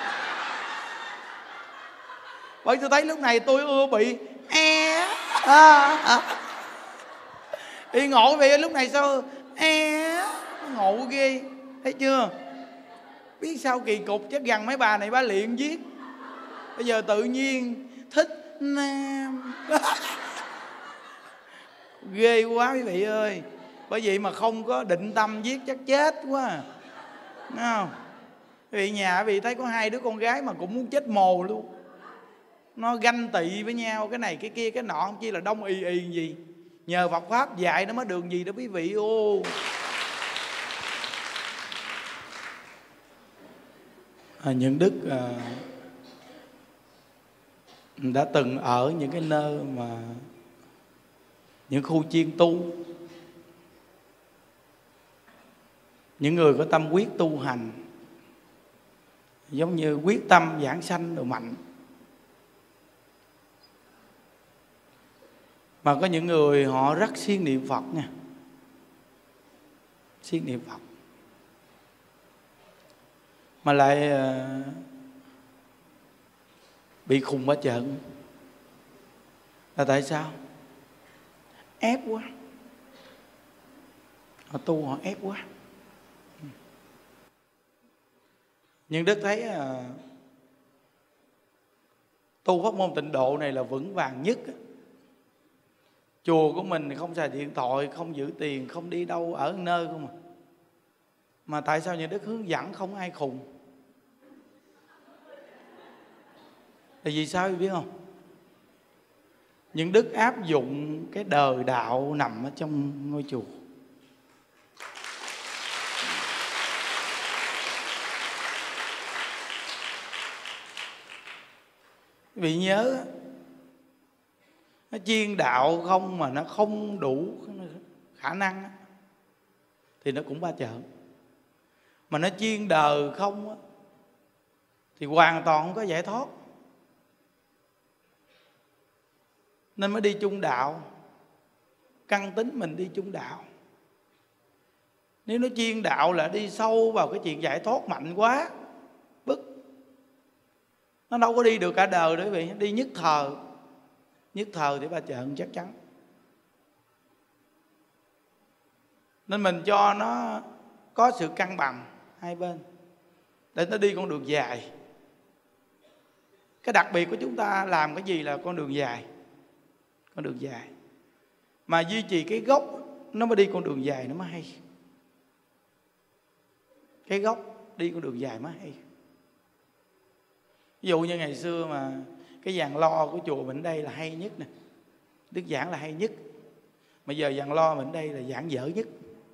S1: Bởi tôi thấy lúc này tôi ưa bị e à, à. Đi ngộ vậy lúc này sao e ngộ ghê. Thấy chưa? Biết sao kỳ cục, chắc gần mấy bà này bà luyện giết. Bây giờ tự nhiên thích nam. Ghê quá quý vị ơi. Bởi vậy mà không có định tâm giết chắc chết quá. Đúng không? Quý vị nhà quý vị thấy có hai đứa con gái mà cũng muốn chết mồ luôn. Nó ganh tị với nhau, cái này cái kia cái nọ, không chi là đông y y gì. Nhờ Phật Pháp dạy nó mới được gì đó quý vị. Ô à, những Đức à, đã từng ở những cái nơi mà những khu chiên tu, những người có tâm quyết tu hành, giống như quyết tâm giảng sanh rồi mạnh. Mà có những người họ rất siêng niệm Phật nha, siêng niệm Phật, mà lại uh, bị khùng ở trận. Là tại sao? Ép quá. Họ tu họ ép quá. Nhưng Đức thấy uh, tu pháp môn tịnh độ này là vững vàng nhất. Chùa của mình thì không xài điện thoại, không giữ tiền, không đi đâu ở nơi không mà. Mà tại sao nhà Đức hướng dẫn không ai khùng? Là vì sao biết không? Những Đức áp dụng cái đời đạo nằm ở trong ngôi chùa. Vì nhớ nó chuyên đạo không mà nó không đủ khả năng thì nó cũng ba chợ. Mà nó chuyên đời không thì hoàn toàn không có giải thoát. Nên mới đi chung đạo, căn tính mình đi chung đạo. Nếu nó chuyên đạo là đi sâu vào cái chuyện giải thoát mạnh quá, bức. Nó đâu có đi được cả đời đấy vị. Đi nhất thời, nhất thời thì ba chợn chắc chắn. Nên mình cho nó có sự cân bằng hai bên để nó đi con đường dài. Cái đặc biệt của chúng ta làm cái gì là con đường dài. Con đường dài mà duy trì cái gốc, nó mới đi con đường dài nó mới hay. Cái gốc đi con đường dài mới hay. Ví dụ như ngày xưa mà cái dàn lo của chùa mình đây là hay nhất nè, đức giảng là hay nhất. Mà giờ dàn lo mình đây là giảng dở nhất.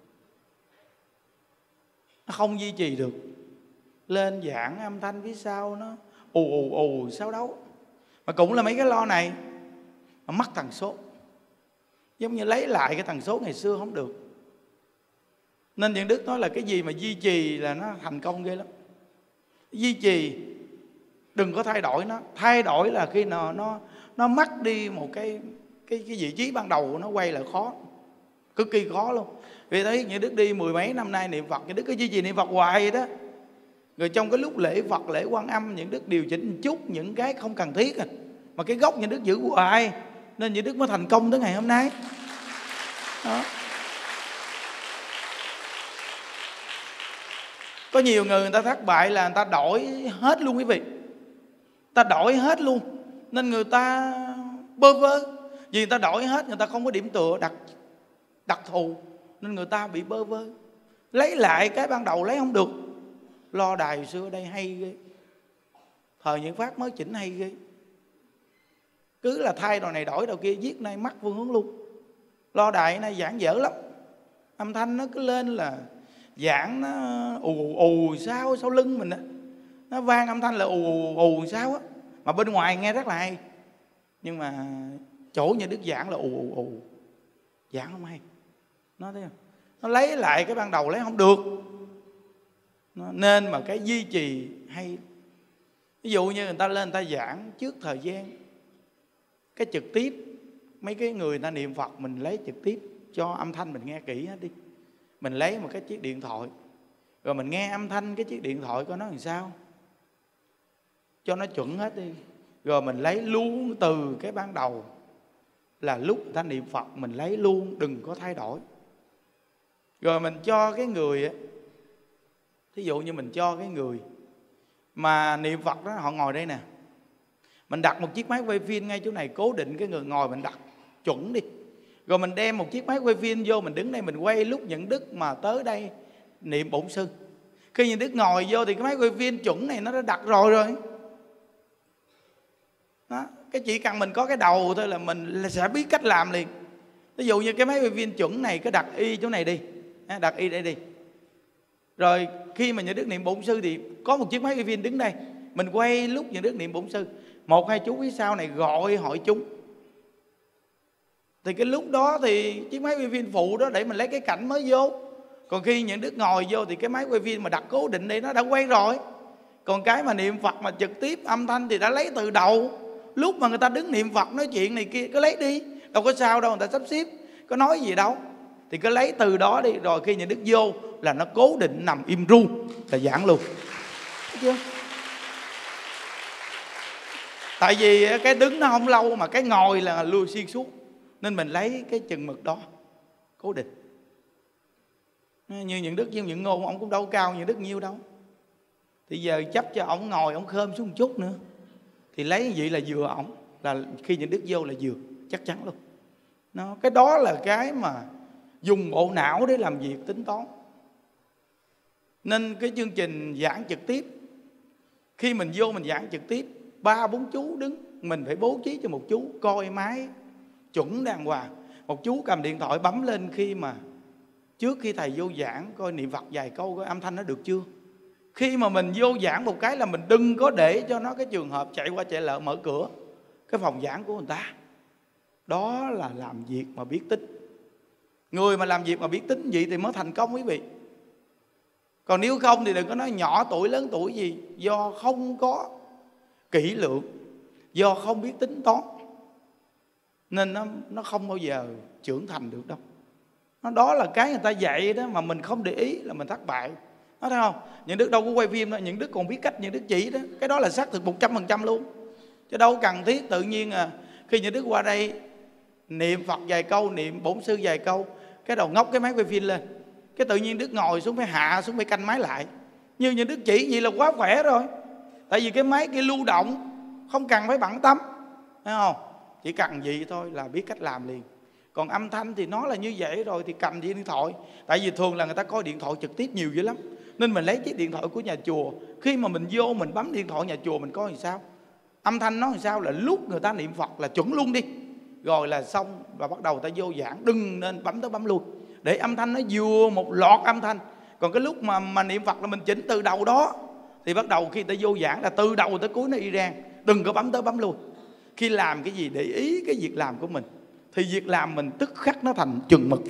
S1: Nó không duy trì được. Lên giảng âm thanh phía sau nó ù ù ù sao đâu. Mà cũng là mấy cái lo này mà mất tần số. Giống như lấy lại cái tần số ngày xưa không được. Nên Thiện Đức nói là cái gì mà duy trì là nó thành công ghê lắm. Duy trì, đừng có thay đổi nó. Thay đổi là khi nào nó nó mất đi một cái cái cái vị trí ban đầu, nó quay lại khó, cực kỳ khó luôn. Vì thấy như Đức đi mười mấy năm nay niệm Phật, như Đức cứ duy trì niệm Phật hoài vậy đó. Rồi trong cái lúc lễ Phật, lễ Quan Âm, những Đức điều chỉnh một chút những cái không cần thiết à. Mà cái gốc như Đức giữ hoài, nên như Đức mới thành công tới ngày hôm nay đó. Có nhiều người người ta thất bại là người ta đổi hết luôn quý vị. Người ta đổi hết luôn. Nên người ta bơ vơ. Vì người ta đổi hết, người ta không có điểm tựa đặc, đặc thù. Nên người ta bị bơ vơ. Lấy lại cái ban đầu lấy không được. Lo đài hồi xưa ở đây hay ghê. Thời Những Phát mới chỉnh hay ghê. Cứ là thay đồ này đổi đồ kia, viết này mắc phương hướng luôn. Lo đài này giảng dở lắm. Âm thanh nó cứ lên là giảng nó ù ù ù sao sau lưng mình á, nó vang âm thanh là ù ù ù sao á, mà bên ngoài nghe rất là hay. Nhưng mà chỗ như Đức giảng là ù ù ù, giảng không hay. Nó thấy không? Nó lấy lại cái ban đầu lấy không được. Nó nên mà cái duy trì hay. Ví dụ như người ta lên người ta giảng trước thời gian, cái trực tiếp mấy cái người ta niệm Phật mình lấy trực tiếp cho âm thanh mình nghe kỹ hết đi. Mình lấy một cái chiếc điện thoại, rồi mình nghe âm thanh cái chiếc điện thoại coi nó làm sao, cho nó chuẩn hết đi. Rồi mình lấy luôn từ cái ban đầu là lúc người ta niệm Phật, mình lấy luôn, đừng có thay đổi. Rồi mình cho cái người, thí dụ như mình cho cái người mà niệm Phật đó, họ ngồi đây nè, mình đặt một chiếc máy quay phim ngay chỗ này, cố định cái người ngồi mình đặt chuẩn đi. Rồi mình đem một chiếc máy quay phim vô, mình đứng đây mình quay lúc Những Đức mà tới đây niệm Bổn Sư. Khi Những Đức ngồi vô thì cái máy quay phim chuẩn này nó đã đặt rồi rồi đó. Cái chỉ cần mình có cái đầu thôi là mình sẽ biết cách làm liền. Ví dụ như cái máy quay phim chuẩn này, cứ đặt y chỗ này đi, đặt y đây đi. Rồi khi mà Những Đức niệm Bổn Sư thì có một chiếc máy quay phim đứng đây, mình quay lúc Những Đức niệm Bổn Sư. Một hai chú phía sau này gọi hội chúng, thì cái lúc đó thì chiếc máy quay phim phụ đó để mình lấy cái cảnh mới vô. Còn khi Những Đức ngồi vô thì cái máy quay phim mà đặt cố định đây nó đã quay rồi. Còn cái mà niệm Phật mà trực tiếp âm thanh thì đã lấy từ đầu. Lúc mà người ta đứng niệm Phật nói chuyện này kia cứ lấy đi, đâu có sao đâu, người ta sắp xếp, có nói gì đâu. Thì cứ lấy từ đó đi, rồi khi Những Đức vô là nó cố định nằm im ru là giảng luôn. Thấy chưa? Tại vì cái đứng nó không lâu mà cái ngồi là lui xuyên suốt. Nên mình lấy cái chừng mực đó cố định. Như Những Đức với Những Ngôn, ông cũng đâu cao Những Đức nhiêu đâu. Thì giờ chấp cho ông ngồi, ông khơm xuống một chút nữa, thì lấy vậy là vừa ổng, là khi Những Đức vô là vừa, chắc chắn luôn. Nó, cái đó là cái mà dùng bộ não để làm việc tính toán. Nên cái chương trình giảng trực tiếp, khi mình vô mình giảng trực tiếp, ba bốn chú đứng, mình phải bố trí cho một chú coi máy chuẩn đàng hoàng, một chú cầm điện thoại bấm lên khi mà trước khi thầy vô giảng coi niệm Phật vài câu coi âm thanh nó được chưa. Khi mà mình vô giảng một cái là mình đừng có để cho nó cái trường hợp chạy qua chạy lại mở cửa cái phòng giảng của người ta. Đó là làm việc mà biết tính. Người mà làm việc mà biết tính vậy thì mới thành công quý vị. Còn nếu không thì đừng có nói nhỏ tuổi lớn tuổi gì. Do không có kỹ lượng, do không biết tính toán, nên nó, nó không bao giờ trưởng thành được đâu. Nó đó là cái người ta dạy đó, mà mình không để ý là mình thất bại. Nó thấy không? Những Đức đâu có quay phim đó, những Đức còn biết cách những Đức chỉ đó. Cái đó là xác thực một trăm phần trăm luôn. Chứ đâu cần thiết tự nhiên à, khi những Đức qua đây niệm Phật vài câu, niệm bổn sư vài câu, cái đầu ngóc cái máy quay phim lên, cái tự nhiên Đức ngồi xuống phải hạ xuống phải canh máy lại. Như những Đức chỉ vậy là quá khỏe rồi. Tại vì cái máy kia lưu động, không cần phải bận tâm, thấy không? Chỉ cần vậy thôi là biết cách làm liền. Còn âm thanh thì nó là như vậy rồi thì cầm điện thoại. Tại vì thường là người ta coi điện thoại trực tiếp nhiều dữ lắm, nên mình lấy chiếc điện thoại của nhà chùa. Khi mà mình vô mình bấm điện thoại nhà chùa mình coi làm sao, âm thanh nó làm sao là lúc người ta niệm Phật là chuẩn luôn đi. Rồi là xong và bắt đầu ta vô giảng, đừng nên bấm tới bấm lui, để âm thanh nó vừa một loạt âm thanh. Còn cái lúc mà, mà niệm Phật là mình chỉnh từ đầu đó, thì bắt đầu khi ta vô giảng là từ đầu tới cuối nó y rang. Đừng có bấm tới bấm lui. Khi làm cái gì để ý cái việc làm của mình, thì việc làm mình tức khắc nó thành chừng mực.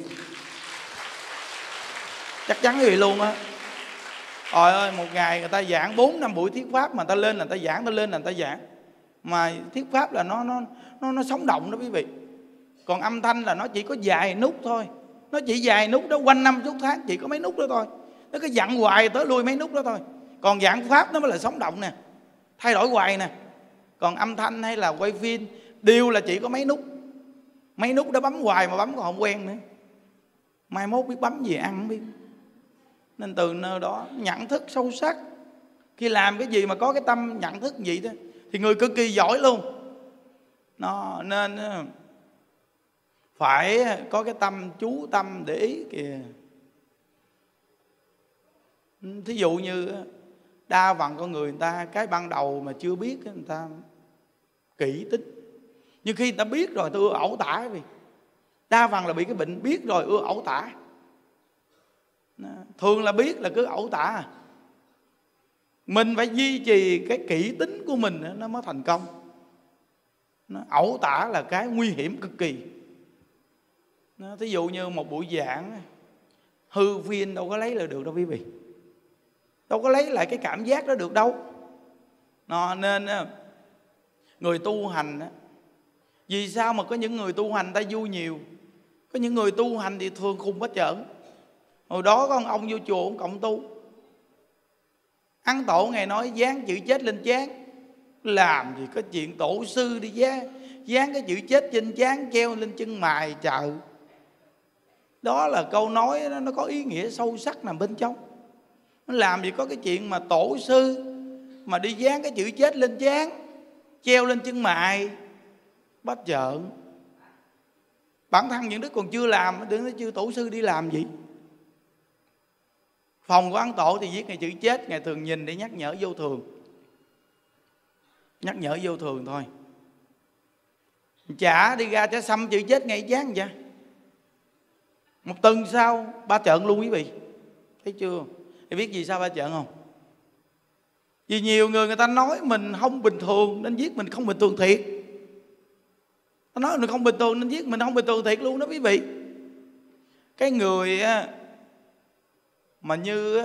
S1: Chắc chắn cái gì luôn á. Trời ơi, một ngày người ta giảng bốn năm buổi thuyết pháp mà ta lên là ta giảng, ta lên là ta giảng. Mà thuyết pháp là nó nó nó nó sống động đó quý vị. Còn âm thanh là nó chỉ có vài nút thôi. Nó chỉ vài nút đó, quanh năm suốt tháng chỉ có mấy nút đó thôi. Nó cứ dặn hoài tới lui mấy nút đó thôi. Còn giảng pháp nó mới là sống động nè, thay đổi hoài nè. Còn âm thanh hay là quay phim đều là chỉ có mấy nút. Mấy nút đó bấm hoài mà bấm còn không quen nữa. Mai mốt biết bấm gì ăn không biết. Nên từ nơi đó nhận thức sâu sắc. Khi làm cái gì mà có cái tâm nhận thức vậy đó thì người cực kỳ giỏi luôn. Nó nên phải có cái tâm chú tâm để ý kìa. Thí dụ như đa phần con người người ta cái ban đầu mà chưa biết người ta kỹ tính. Nhưng khi người ta biết rồi tôi ưa ẩu tả. Vì đa phần là bị cái bệnh biết rồi ưa ẩu tả. Thường là biết là cứ ẩu tả. Mình phải duy trì cái kỹ tính của mình nó mới thành công. Nó ẩu tả là cái nguy hiểm cực kỳ. Thí dụ như một buổi giảng hư phiên đâu có lấy lại được đâu quý vị. Đâu có lấy lại cái cảm giác đó được đâu. Nó nên người tu hành, vì sao mà có những người tu hành ta vui nhiều, có những người tu hành thì thường khùng hết trơn. Hồi đó có ông vô chùa ông cộng tu, ăn tổ ngày nói dán chữ chết lên trán. Làm gì có chuyện tổ sư đi dán dán cái chữ chết trên trán treo lên chân mày trời. Đó là câu nói đó, nó có ý nghĩa sâu sắc nằm bên trong. Nó làm gì có cái chuyện mà tổ sư mà đi dán cái chữ chết lên trán treo lên chân mày. Bắt chợn. Bản thân những đứa còn chưa làm, đứa nó chưa tổ sư đi làm gì. Phòng của Ấn Tổ thì viết ngày chữ chết, ngày thường nhìn để nhắc nhở vô thường. Nhắc nhở vô thường thôi. Chả đi ra chả xăm chữ chết ngay dán vậy. Một tuần sau ba trợn luôn quý vị. Thấy chưa? Thì biết vì sao ba trợn không? Vì nhiều người người ta nói mình không bình thường nên viết mình không bình thường thiệt. Nó nói mình không bình thường nên viết mình không bình thường thiệt luôn đó quý vị. Cái người mà như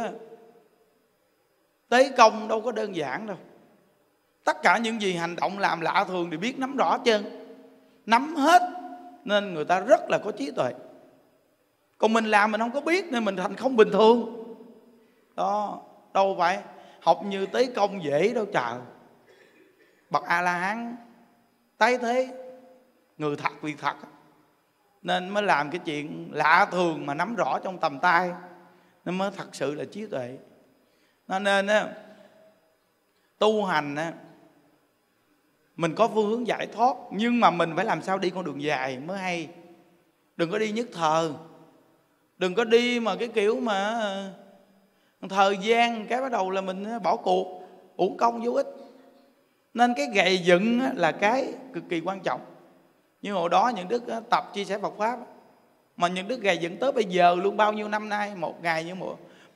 S1: tế công đâu có đơn giản đâu. Tất cả những gì hành động làm lạ thường thì biết nắm rõ trơn, nắm hết, nên người ta rất là có trí tuệ. Còn mình làm mình không có biết nên mình thành không bình thường. Đó, đâu phải học như tế công dễ đâu trời. Bậc A-la-hán tái thế, người thật việc thật, nên mới làm cái chuyện lạ thường mà nắm rõ trong tầm tay, nó mới thật sự là trí tuệ. Nó nên á, tu hành á, mình có phương hướng giải thoát, nhưng mà mình phải làm sao đi con đường dài mới hay. Đừng có đi nhất thời. Đừng có đi mà cái kiểu mà thời gian cái bắt đầu là mình bỏ cuộc, uổng công vô ích. Nên cái gầy dựng là cái cực kỳ quan trọng. Như hồi đó những Đức tập chia sẻ Phật Pháp, mà những Đức gầy dựng tới bây giờ luôn, bao nhiêu năm nay, một ngày như một,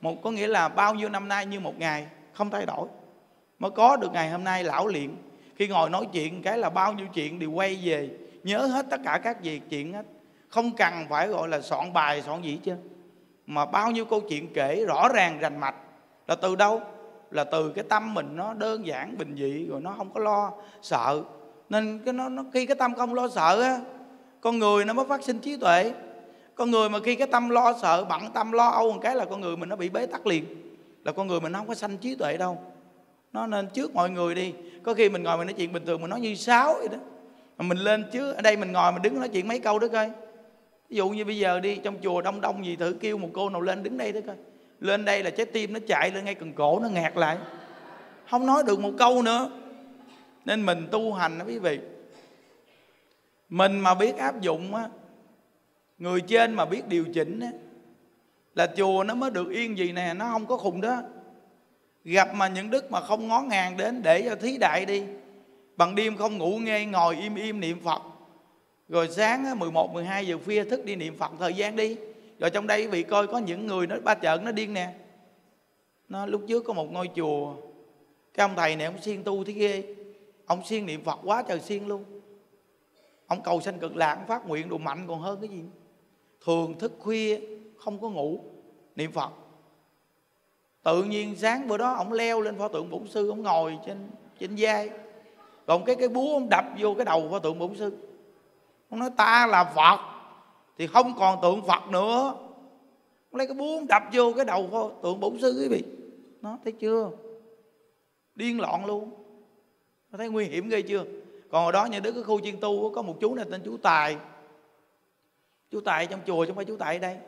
S1: Một có nghĩa là bao nhiêu năm nay như một ngày, không thay đổi. Mới có được ngày hôm nay lão luyện. Khi ngồi nói chuyện cái là bao nhiêu chuyện đều quay về, nhớ hết tất cả các việc chuyện hết. Không cần phải gọi là soạn bài soạn gì chứ, mà bao nhiêu câu chuyện kể rõ ràng rành mạch. Là từ đâu? Là từ cái tâm mình nó đơn giản bình dị, rồi nó không có lo sợ. Nên cái nó, nó khi cái tâm không lo sợ á, con người nó mới phát sinh trí tuệ. Con người mà khi cái tâm lo sợ, bận tâm lo âu một cái là con người mình nó bị bế tắc liền, là con người mình nó không có sanh trí tuệ đâu. Nó nên trước mọi người đi. Có khi mình ngồi mình nói chuyện bình thường, mình nói như sáo vậy đó, mà mình lên trước ở đây mình ngồi mình đứng nói chuyện mấy câu đó coi. Ví dụ như bây giờ đi trong chùa đông đông gì, thử kêu một cô nào lên đứng đây đó coi. Lên đây là trái tim nó chạy lên ngay cần cổ, nó nghẹt lại, không nói được một câu nữa. Nên mình tu hành đó quý vị, mình mà biết áp dụng á, người trên mà biết điều chỉnh á, là chùa nó mới được yên gì nè, nó không có khùng đó. Gặp mà những đức mà không ngó ngàng đến để cho thí đại đi, bằng đêm không ngủ nghe, ngồi im im niệm Phật. Rồi sáng mười một, mười hai giờ khuya thức đi niệm Phật thời gian đi. Rồi trong đây quý vị coi có những người nó ba chợn nó điên nè. Nó lúc trước có một ngôi chùa, cái ông thầy này ông siêng tu thế ghê. Ông siêng niệm Phật quá trời siêng luôn. Ông cầu sanh cực lạc, ông phát nguyện đồ mạnh còn hơn cái gì. Thường thức khuya không có ngủ niệm Phật. Tự nhiên sáng bữa đó ông leo lên pho tượng Bổn Sư, ông ngồi trên trên vai, còn cái cái búa ông đập vô cái đầu pho tượng Bổn Sư. Ông nói ta là Phật thì không còn tượng Phật nữa. Ông lấy cái búa ông đập vô cái đầu pho tượng Bổn Sư quý vị. Nó thấy chưa? Điên loạn luôn. Nó thấy nguy hiểm ghê chưa? Còn hồi đó nhà Đức cái khu chiên tu có một chú này tên chú Tài. Chú Tài trong chùa chứ không phải chú Tài ở đây.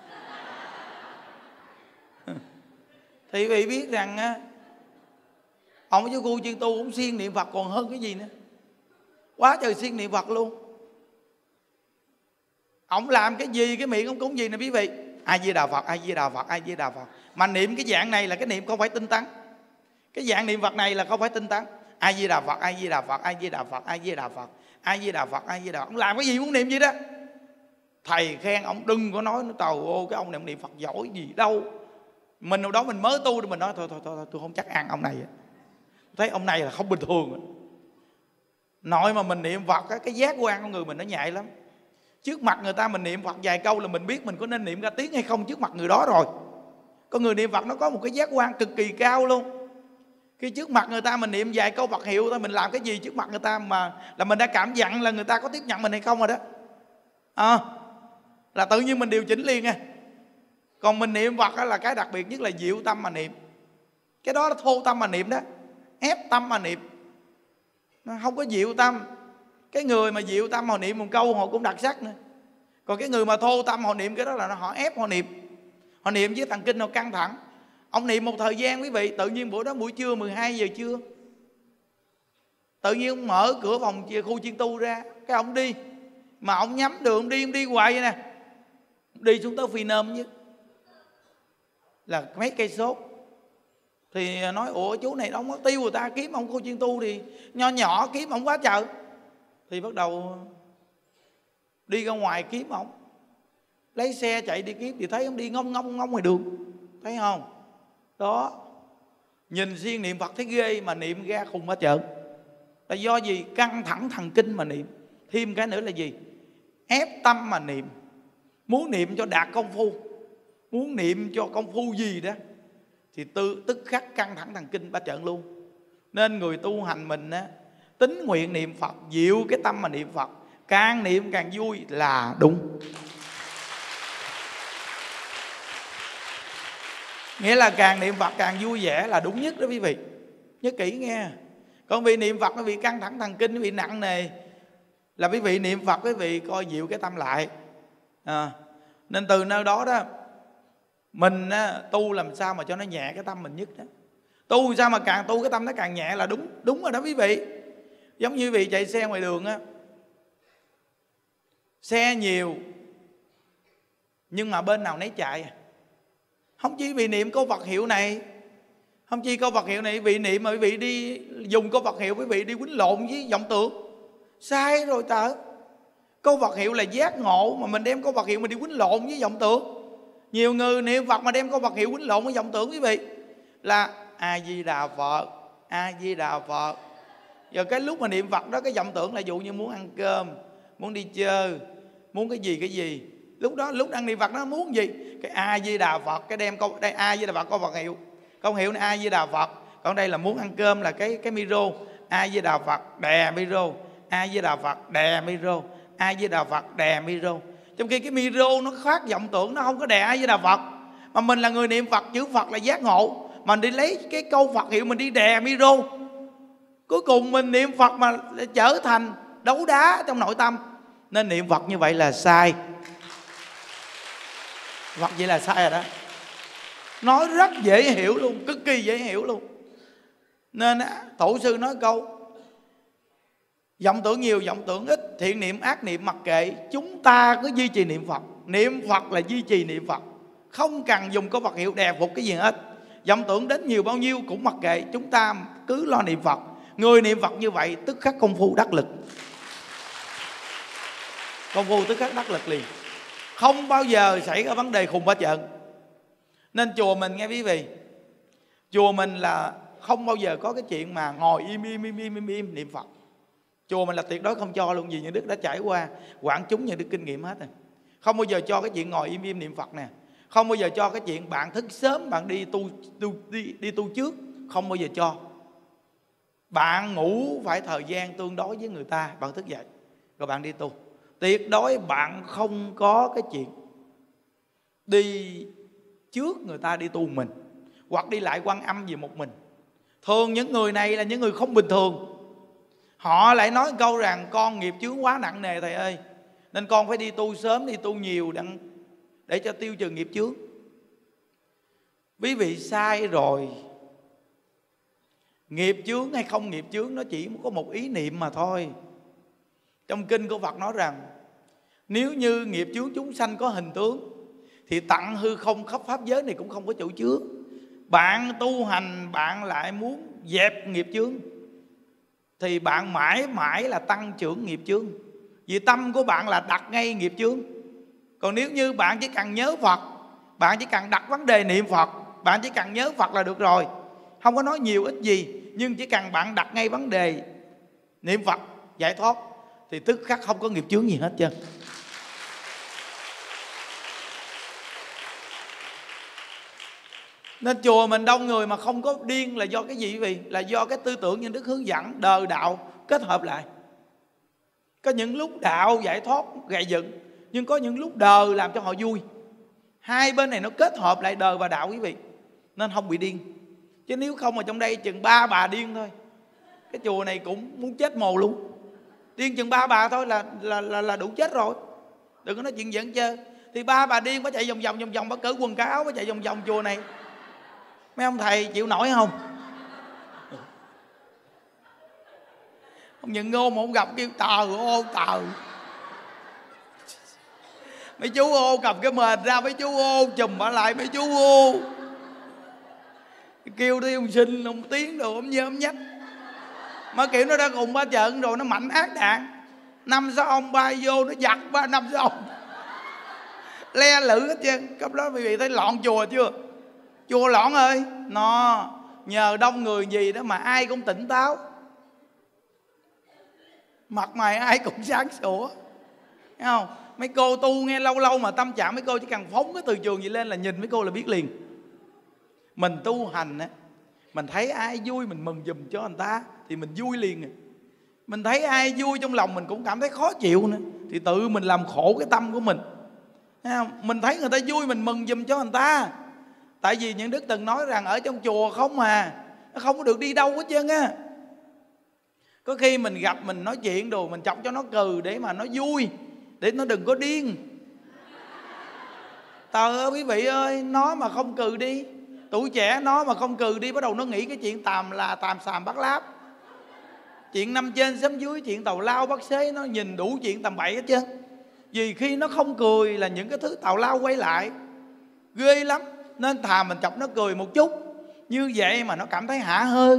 S1: Thì quý vị biết rằng á, ông ở khu chiên tu cũng siêng niệm Phật còn hơn cái gì nữa. Quá trời siêng niệm Phật luôn. Ông làm cái gì cái miệng ông cúng gì nè quý vị. A Di Đà Phật, A Di Đà Phật, A Di Đà Phật. Mà niệm cái dạng này là cái niệm không phải tinh tấn. Cái dạng niệm Phật này là không phải tinh tấn. A Di Đà Phật, A Di Đà Phật, A Di Đà Phật, A Di Đà Phật, A Di Đà Phật, A Di Đà Phật. Ông làm cái gì muốn niệm gì đó. Thầy khen ông đừng có nói nó trời ơi cái ông này ông niệm Phật giỏi gì đâu. Mình hồi đó mình mới tu thì mình nói thôi thôi thôi, thôi tôi không chắc ăn ông này. Thấy ông này là không bình thường. Nội mà mình niệm Phật cái giác quan của người mình nó nhạy lắm. Trước mặt người ta mình niệm Phật vài câu là mình biết mình có nên niệm ra tiếng hay không trước mặt người đó rồi. Con người niệm Phật nó có một cái giác quan cực kỳ cao luôn. Khi trước mặt người ta mình niệm vài câu Phật hiệu thôi, mình làm cái gì trước mặt người ta mà là mình đã cảm nhận là người ta có tiếp nhận mình hay không rồi đó. À, là tự nhiên mình điều chỉnh liền à. Còn mình niệm Phật là cái đặc biệt nhất là diệu tâm mà niệm. Cái đó là thô tâm mà niệm đó, ép tâm mà niệm, nó không có diệu tâm. Cái người mà diệu tâm họ niệm một câu họ cũng đặc sắc nữa. Còn cái người mà thô tâm họ niệm cái đó là họ ép họ niệm. Họ niệm với thần kinh họ căng thẳng. Ông niệm một thời gian quý vị, tự nhiên buổi đó buổi trưa mười hai giờ trưa, tự nhiên ông mở cửa phòng khu chiên tu ra, cái ông đi. Mà ông nhắm đường ông đi, ông đi hoài vậy nè. Đi xuống tới Phi Nôm chứ, là mấy cây số. Thì nói ủa chú này ông mất tiêu người ta kiếm ông khu chiên tu thì nho nhỏ kiếm ông quá trời. Thì bắt đầu đi ra ngoài kiếm ông, lấy xe chạy đi kiếm thì thấy ông đi ngông ngông ngông ngoài đường, thấy không? Đó, nhìn siêng niệm Phật thấy ghê mà niệm ra khùng hết trơn. Là do gì? Căng thẳng thần kinh mà niệm. Thêm cái nữa là gì? Ép tâm mà niệm. Muốn niệm cho đạt công phu, muốn niệm cho công phu gì đó thì tư, tức khắc căng thẳng thần kinh ba trợn luôn. Nên người tu hành mình á, tín nguyện niệm Phật, dịu cái tâm mà niệm Phật, càng niệm càng vui là đúng. Nghĩa là càng niệm Phật càng vui vẻ là đúng nhất đó quý vị. Nhớ kỹ nghe. Còn vì niệm Phật quý vị căng thẳng thần kinh, quý vị nặng nề, là quý vị niệm Phật quý vị coi dịu cái tâm lại à. Nên từ nơi đó đó mình á, tu làm sao mà cho nó nhẹ cái tâm mình nhất đó. Tu sao mà càng tu cái tâm nó càng nhẹ là đúng. Đúng rồi đó quý vị. Giống như quý vị chạy xe ngoài đường á, xe nhiều nhưng mà bên nào nấy chạy. Không chỉ vì niệm câu Phật hiệu này, không chỉ câu Phật hiệu này vì niệm mà quý vị đi dùng câu Phật hiệu quý vị đi quýnh lộn với vọng tưởng, sai rồi trời. Câu Phật hiệu là giác ngộ mà mình đem câu Phật hiệu mình đi quýnh lộn với vọng tưởng Nhiều người niệm Phật mà đem câu Phật hiệu quýnh lộn với vọng tưởng quý vị. Là A Di Đà Phật, A Di Đà Phật. Giờ cái lúc mà niệm Phật đó, cái vọng tưởng là dụ như muốn ăn cơm, muốn đi chơi, muốn cái gì cái gì. Lúc đó lúc đang niệm Phật nó muốn gì? Cái A Di Đà Phật, cái đem câu đây A Di Đà Phật câu Phật hiệu. Câu hiệu này A Di Đà Phật. Còn đây là muốn ăn cơm là cái cái micro, A Di Đà Phật đè micro, A Di Đà Phật đè micro, A Di Đà Phật đè micro. Trong khi cái micro nó khác vọng tưởng, nó không có đè A Di Đà Phật. Mà mình là người niệm Phật, chữ Phật là giác ngộ, mình đi lấy cái câu Phật hiệu mình đi đè micro. Cuối cùng mình niệm Phật mà trở thành đấu đá trong nội tâm. Nên niệm Phật như vậy là sai. Phật vậy là sai rồi đó. Nói rất dễ hiểu luôn, cực kỳ dễ hiểu luôn. Nên tổ sư nói câu vọng tưởng nhiều, vọng tưởng ít, thiện niệm ác niệm mặc kệ, chúng ta cứ duy trì niệm Phật. Niệm Phật là duy trì niệm Phật, không cần dùng câu Phật hiệu đè phục cái gì hết. Vọng tưởng đến nhiều bao nhiêu cũng mặc kệ, chúng ta cứ lo niệm Phật. Người niệm Phật như vậy tức khắc công phu đắc lực. Công phu tức khắc đắc lực liền, không bao giờ xảy ra vấn đề khùng bá trận. Nên chùa mình nghe quý vị, chùa mình là không bao giờ có cái chuyện mà ngồi im im im im im, im niệm Phật. Chùa mình là tuyệt đối không cho luôn. Vì những đức đã trải qua quảng chúng những đức kinh nghiệm hết rồi. Không bao giờ cho cái chuyện ngồi im im niệm Phật nè. Không bao giờ cho cái chuyện bạn thức sớm bạn đi tu, tu đi, đi tu trước. Không bao giờ cho. Bạn ngủ phải thời gian tương đối với người ta, bạn thức dậy rồi bạn đi tu. Tuyệt đối bạn không có cái chuyện đi trước người ta đi tu mình, hoặc đi lại Quan Âm gì một mình. Thường những người này là những người không bình thường. Họ lại nói câu rằng con nghiệp chướng quá nặng nề thầy ơi, nên con phải đi tu sớm, đi tu nhiều để cho tiêu trừ nghiệp chướng. Quý vị sai rồi. Nghiệp chướng hay không nghiệp chướng nó chỉ có một ý niệm mà thôi. Trong kinh của Phật nói rằng nếu như nghiệp chướng chúng sanh có hình tướng thì tặng hư không khắp pháp giới này cũng không có chỗ chứa. Bạn tu hành bạn lại muốn dẹp nghiệp chướng thì bạn mãi mãi là tăng trưởng nghiệp chướng. Vì tâm của bạn là đặt ngay nghiệp chướng. Còn nếu như bạn chỉ cần nhớ Phật, bạn chỉ cần đặt vấn đề niệm Phật, bạn chỉ cần nhớ Phật là được rồi. Không có nói nhiều ít gì, nhưng chỉ cần bạn đặt ngay vấn đề niệm Phật giải thoát thì tức khắc không có nghiệp chướng gì hết trơn. Nên chùa mình đông người mà không có điên là do cái gì quý vị? Là do cái tư tưởng như Đức hướng dẫn, đời đạo kết hợp lại. Có những lúc đạo giải thoát gầy dựng, nhưng có những lúc đời làm cho họ vui. Hai bên này nó kết hợp lại, đời và đạo quý vị, nên không bị điên. Chứ nếu không mà trong đây chừng ba bà điên thôi, cái chùa này cũng muốn chết mồ luôn. Điên chừng ba bà thôi là là là, là đủ chết rồi. Đừng có nói chuyện giỡn chơi. Thì ba bà điên bà chạy vòng vòng vòng vòng, bà cởi quần cái áo bà chạy vòng vòng chùa này. Mấy ông thầy chịu nổi không? Ông nhận ngô mà ông gặp kêu tờ ô tờ. Mấy chú ô cầm cái mền ra, mấy chú ô chùm bà lại, mấy chú ô kêu đi ông xin ông tiếng đồ ông nhớ ông nhách. Mà kiểu nó đã cùng ba trận rồi, nó mạnh ác đạn. Năm sáu ông bay vô nó giặt ba năm sáu ông le lử hết trơn. Cấp đó quý vị thấy lọn chùa chưa? Chùa lọn ơi. Nó nhờ đông người gì đó mà ai cũng tỉnh táo, mặt mày ai cũng sáng sủa, thấy không? Mấy cô tu nghe lâu lâu mà tâm trạng mấy cô chỉ cần phóng cái từ trường gì lên là nhìn mấy cô là biết liền. Mình tu hành á, mình thấy ai vui mình mừng giùm cho người ta thì mình vui liền. Mình thấy ai vui trong lòng mình cũng cảm thấy khó chịu nữa, thì tự mình làm khổ cái tâm của mình, thấy không? Mình thấy người ta vui mình mừng giùm cho người ta. Tại vì những đức từng nói rằng ở trong chùa không mà, nó không có được đi đâu hết trơn á. Có khi mình gặp mình nói chuyện đồ, mình chọc cho nó cười để mà nó vui, để nó đừng có điên. Trời ơi quý vị ơi, nó mà không cười đi, tuổi trẻ nó mà không cười đi, bắt đầu nó nghĩ cái chuyện tàm là tàm xàm bắt láp, chuyện năm trên xóm dưới, chuyện tào lao bắt xế, nó nhìn đủ chuyện tầm bậy hết trơn. Vì khi nó không cười là những cái thứ tào lao quay lại, ghê lắm. Nên thà mình chọc nó cười một chút, như vậy mà nó cảm thấy hả hơi.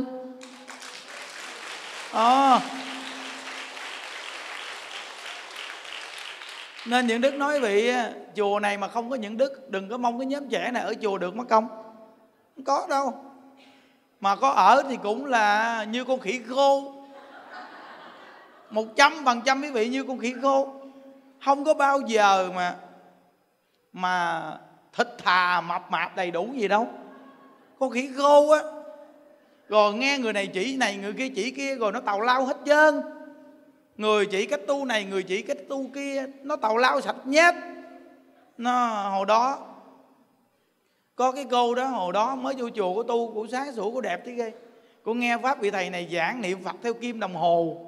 S1: Ờ Nên những đức nói vị chùa này mà không có những đức, đừng có mong cái nhóm trẻ này ở chùa được mất công. Không có đâu. Mà có ở thì cũng là như con khỉ khô. Một trăm phần trăm quý vị như con khỉ khô. Không có bao giờ mà Mà thịt thà mập mạp đầy đủ gì đâu. Con khỉ khô á. Rồi nghe người này chỉ này, người kia chỉ kia, rồi nó tào lao hết trơn. Người chỉ cách tu này, người chỉ cách tu kia, nó tào lao sạch nhét. Nó hồi đó có cái cô đó, hồi đó mới vô chùa của tu, của sáng sủa, của đẹp thế ghê. Cô nghe pháp vị thầy này giảng niệm Phật theo kim đồng hồ.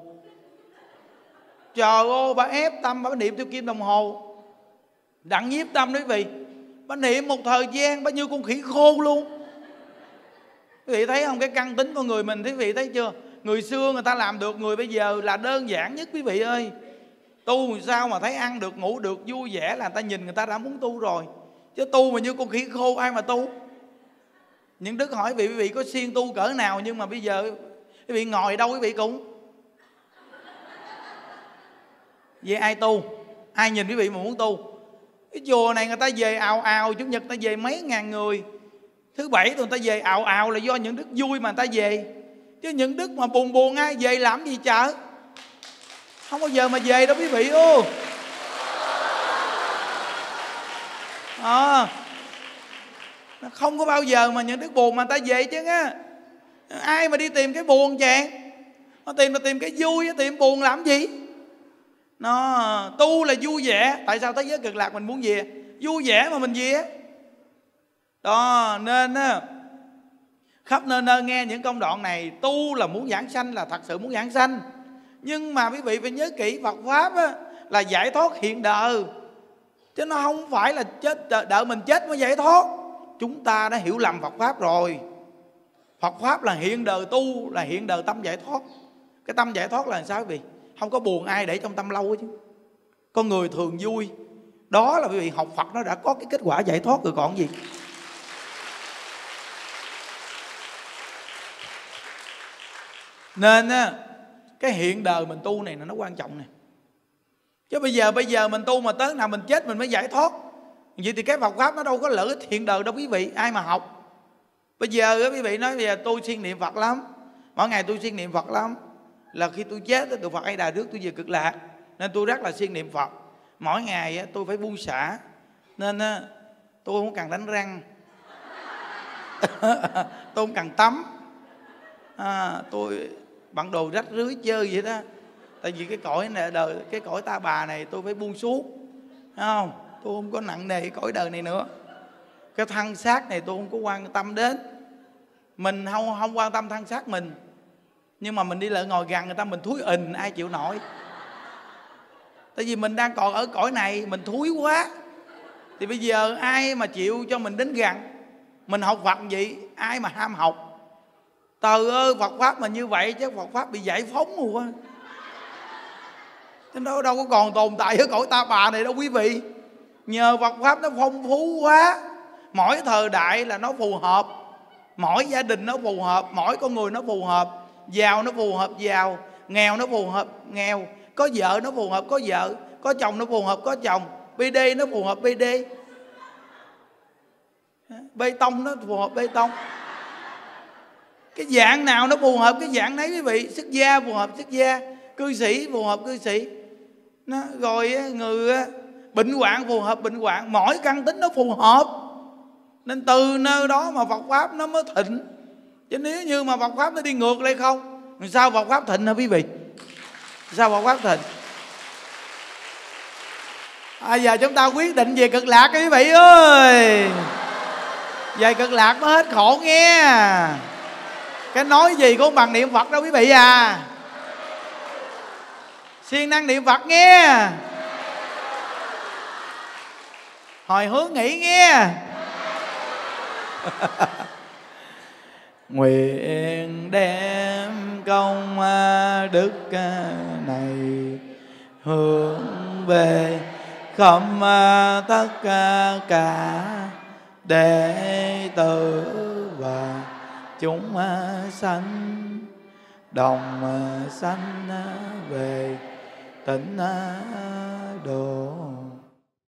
S1: Trời ơi, bà ép tâm, bà niệm theo kim đồng hồ. Đặng nhiếp tâm đó quý vị. Bà niệm một thời gian, bà như con khỉ khô luôn. Quý vị thấy không, cái căn tính con người mình, quý vị thấy chưa? Người xưa người ta làm được, người bây giờ là đơn giản nhất quý vị ơi. Tu làm sao mà thấy ăn được, ngủ được, vui vẻ là người ta nhìn người ta đã muốn tu rồi. Chứ tu mà như con khỉ khô ai mà tu. Những đức hỏi vị, quý vị có siêng tu cỡ nào, nhưng mà bây giờ quý vị ngồi đâu quý vị cũng vậy. Ai tu, ai nhìn quý vị mà muốn tu. Cái chùa này người ta về ào ào, Chủ nhật người ta về mấy ngàn người, thứ bảy người ta về ào ào là do những đức vui mà người ta về. Chứ những đức mà buồn buồn ai về làm gì chợ. Không bao giờ mà về đâu quý vị ơi. À, không có bao giờ mà những đức buồn mà người ta về chứ á. Ai mà đi tìm cái buồn chàng. Nó tìm là tìm cái vui, tìm buồn làm gì. Nó tu là vui vẻ. Tại sao thế giới cực lạc mình muốn về? Vui vẻ mà mình về đó. Nên á, khắp nơi nơi nghe những công đoạn này, tu là muốn giảng sanh, là thật sự muốn giảng sanh. Nhưng mà quý vị phải nhớ kỹ, Phật Pháp á, là giải thoát hiện đời. Chứ nó không phải là chết đợi mình chết mới giải thoát. Chúng ta đã hiểu lầm Phật Pháp rồi. Phật Pháp là hiện đời tu, là hiện đời tâm giải thoát. Cái tâm giải thoát là làm sao quý vị? Không có buồn ai để trong tâm lâu chứ. Con người thường vui. Đó là quý vị học Phật nó đã có cái kết quả giải thoát rồi còn gì. Nên á, cái hiện đời mình tu này nó quan trọng nè. Chứ bây giờ bây giờ mình tu mà tới nào mình chết mình mới giải thoát. Vậy thì cái Phật Pháp nó đâu có lợi ích hiện đời đâu quý vị. Ai mà học. Bây giờ quý vị nói bây giờ tôi siêng niệm Phật lắm, mỗi ngày tôi siêng niệm Phật lắm, là khi tôi chết tôi Phật A Đà rước tôi về cực lạc. Nên tôi rất là siêng niệm Phật. Mỗi ngày tôi phải buông xả. Nên tôi không cần đánh răng. Tôi không cần tắm. à, Tôi bận đồ rách rưới chơi vậy đó. Tại vì cái cõi này đời, cái cõi ta bà này tôi phải buông xuống, thấy không? Tôi không có nặng nề cõi đời này nữa. Cái thân xác này tôi không có quan tâm đến. Mình không không quan tâm thân xác mình, nhưng mà mình đi lại ngồi gần người ta mình thúi ình, ai chịu nổi. Tại vì mình đang còn ở cõi này, mình thúi quá. Thì bây giờ ai mà chịu cho mình đến gần. Mình học Phật vậy, ai mà ham học. Trời ơi, Phật Pháp mà như vậy chứ Phật Pháp bị giải phóng rồi. Chứ nó đâu có còn tồn tại ở cõi ta bà này đâu quý vị. Nhờ Phật Pháp nó phong phú quá. Mỗi thời đại là nó phù hợp, mỗi gia đình nó phù hợp, mỗi con người nó phù hợp. Giàu nó phù hợp giàu, nghèo nó phù hợp nghèo, có vợ nó phù hợp có vợ, có chồng nó phù hợp có chồng, bê đê nó phù hợp bê đê, bê tông nó phù hợp bê tông. Cái dạng nào nó phù hợp cái dạng đấy quý vị. Xuất gia phù hợp xuất gia, cư sĩ phù hợp cư sĩ, nó, rồi người bệnh hoạn phù hợp bệnh hoạn. Mỗi căn tính nó phù hợp. Nên từ nơi đó mà Phật Pháp nó mới thịnh. Chứ nếu như mà Phật Pháp nó đi ngược lại không, sao Phật Pháp thịnh hả quý vị? Sao Phật Pháp thịnh? À, giờ chúng ta quyết định về cực lạc quý vị ơi. Về cực lạc mới hết khổ nghe. Cái nói gì cũng bằng niệm Phật đâu quý vị à. Siêng năng niệm Phật nghe. Hồi hướng nghĩ nghe. Nguyện đem công đức này hướng về khắp tất cả đệ tử và chúng sanh, đồng sanh về tịnh độ.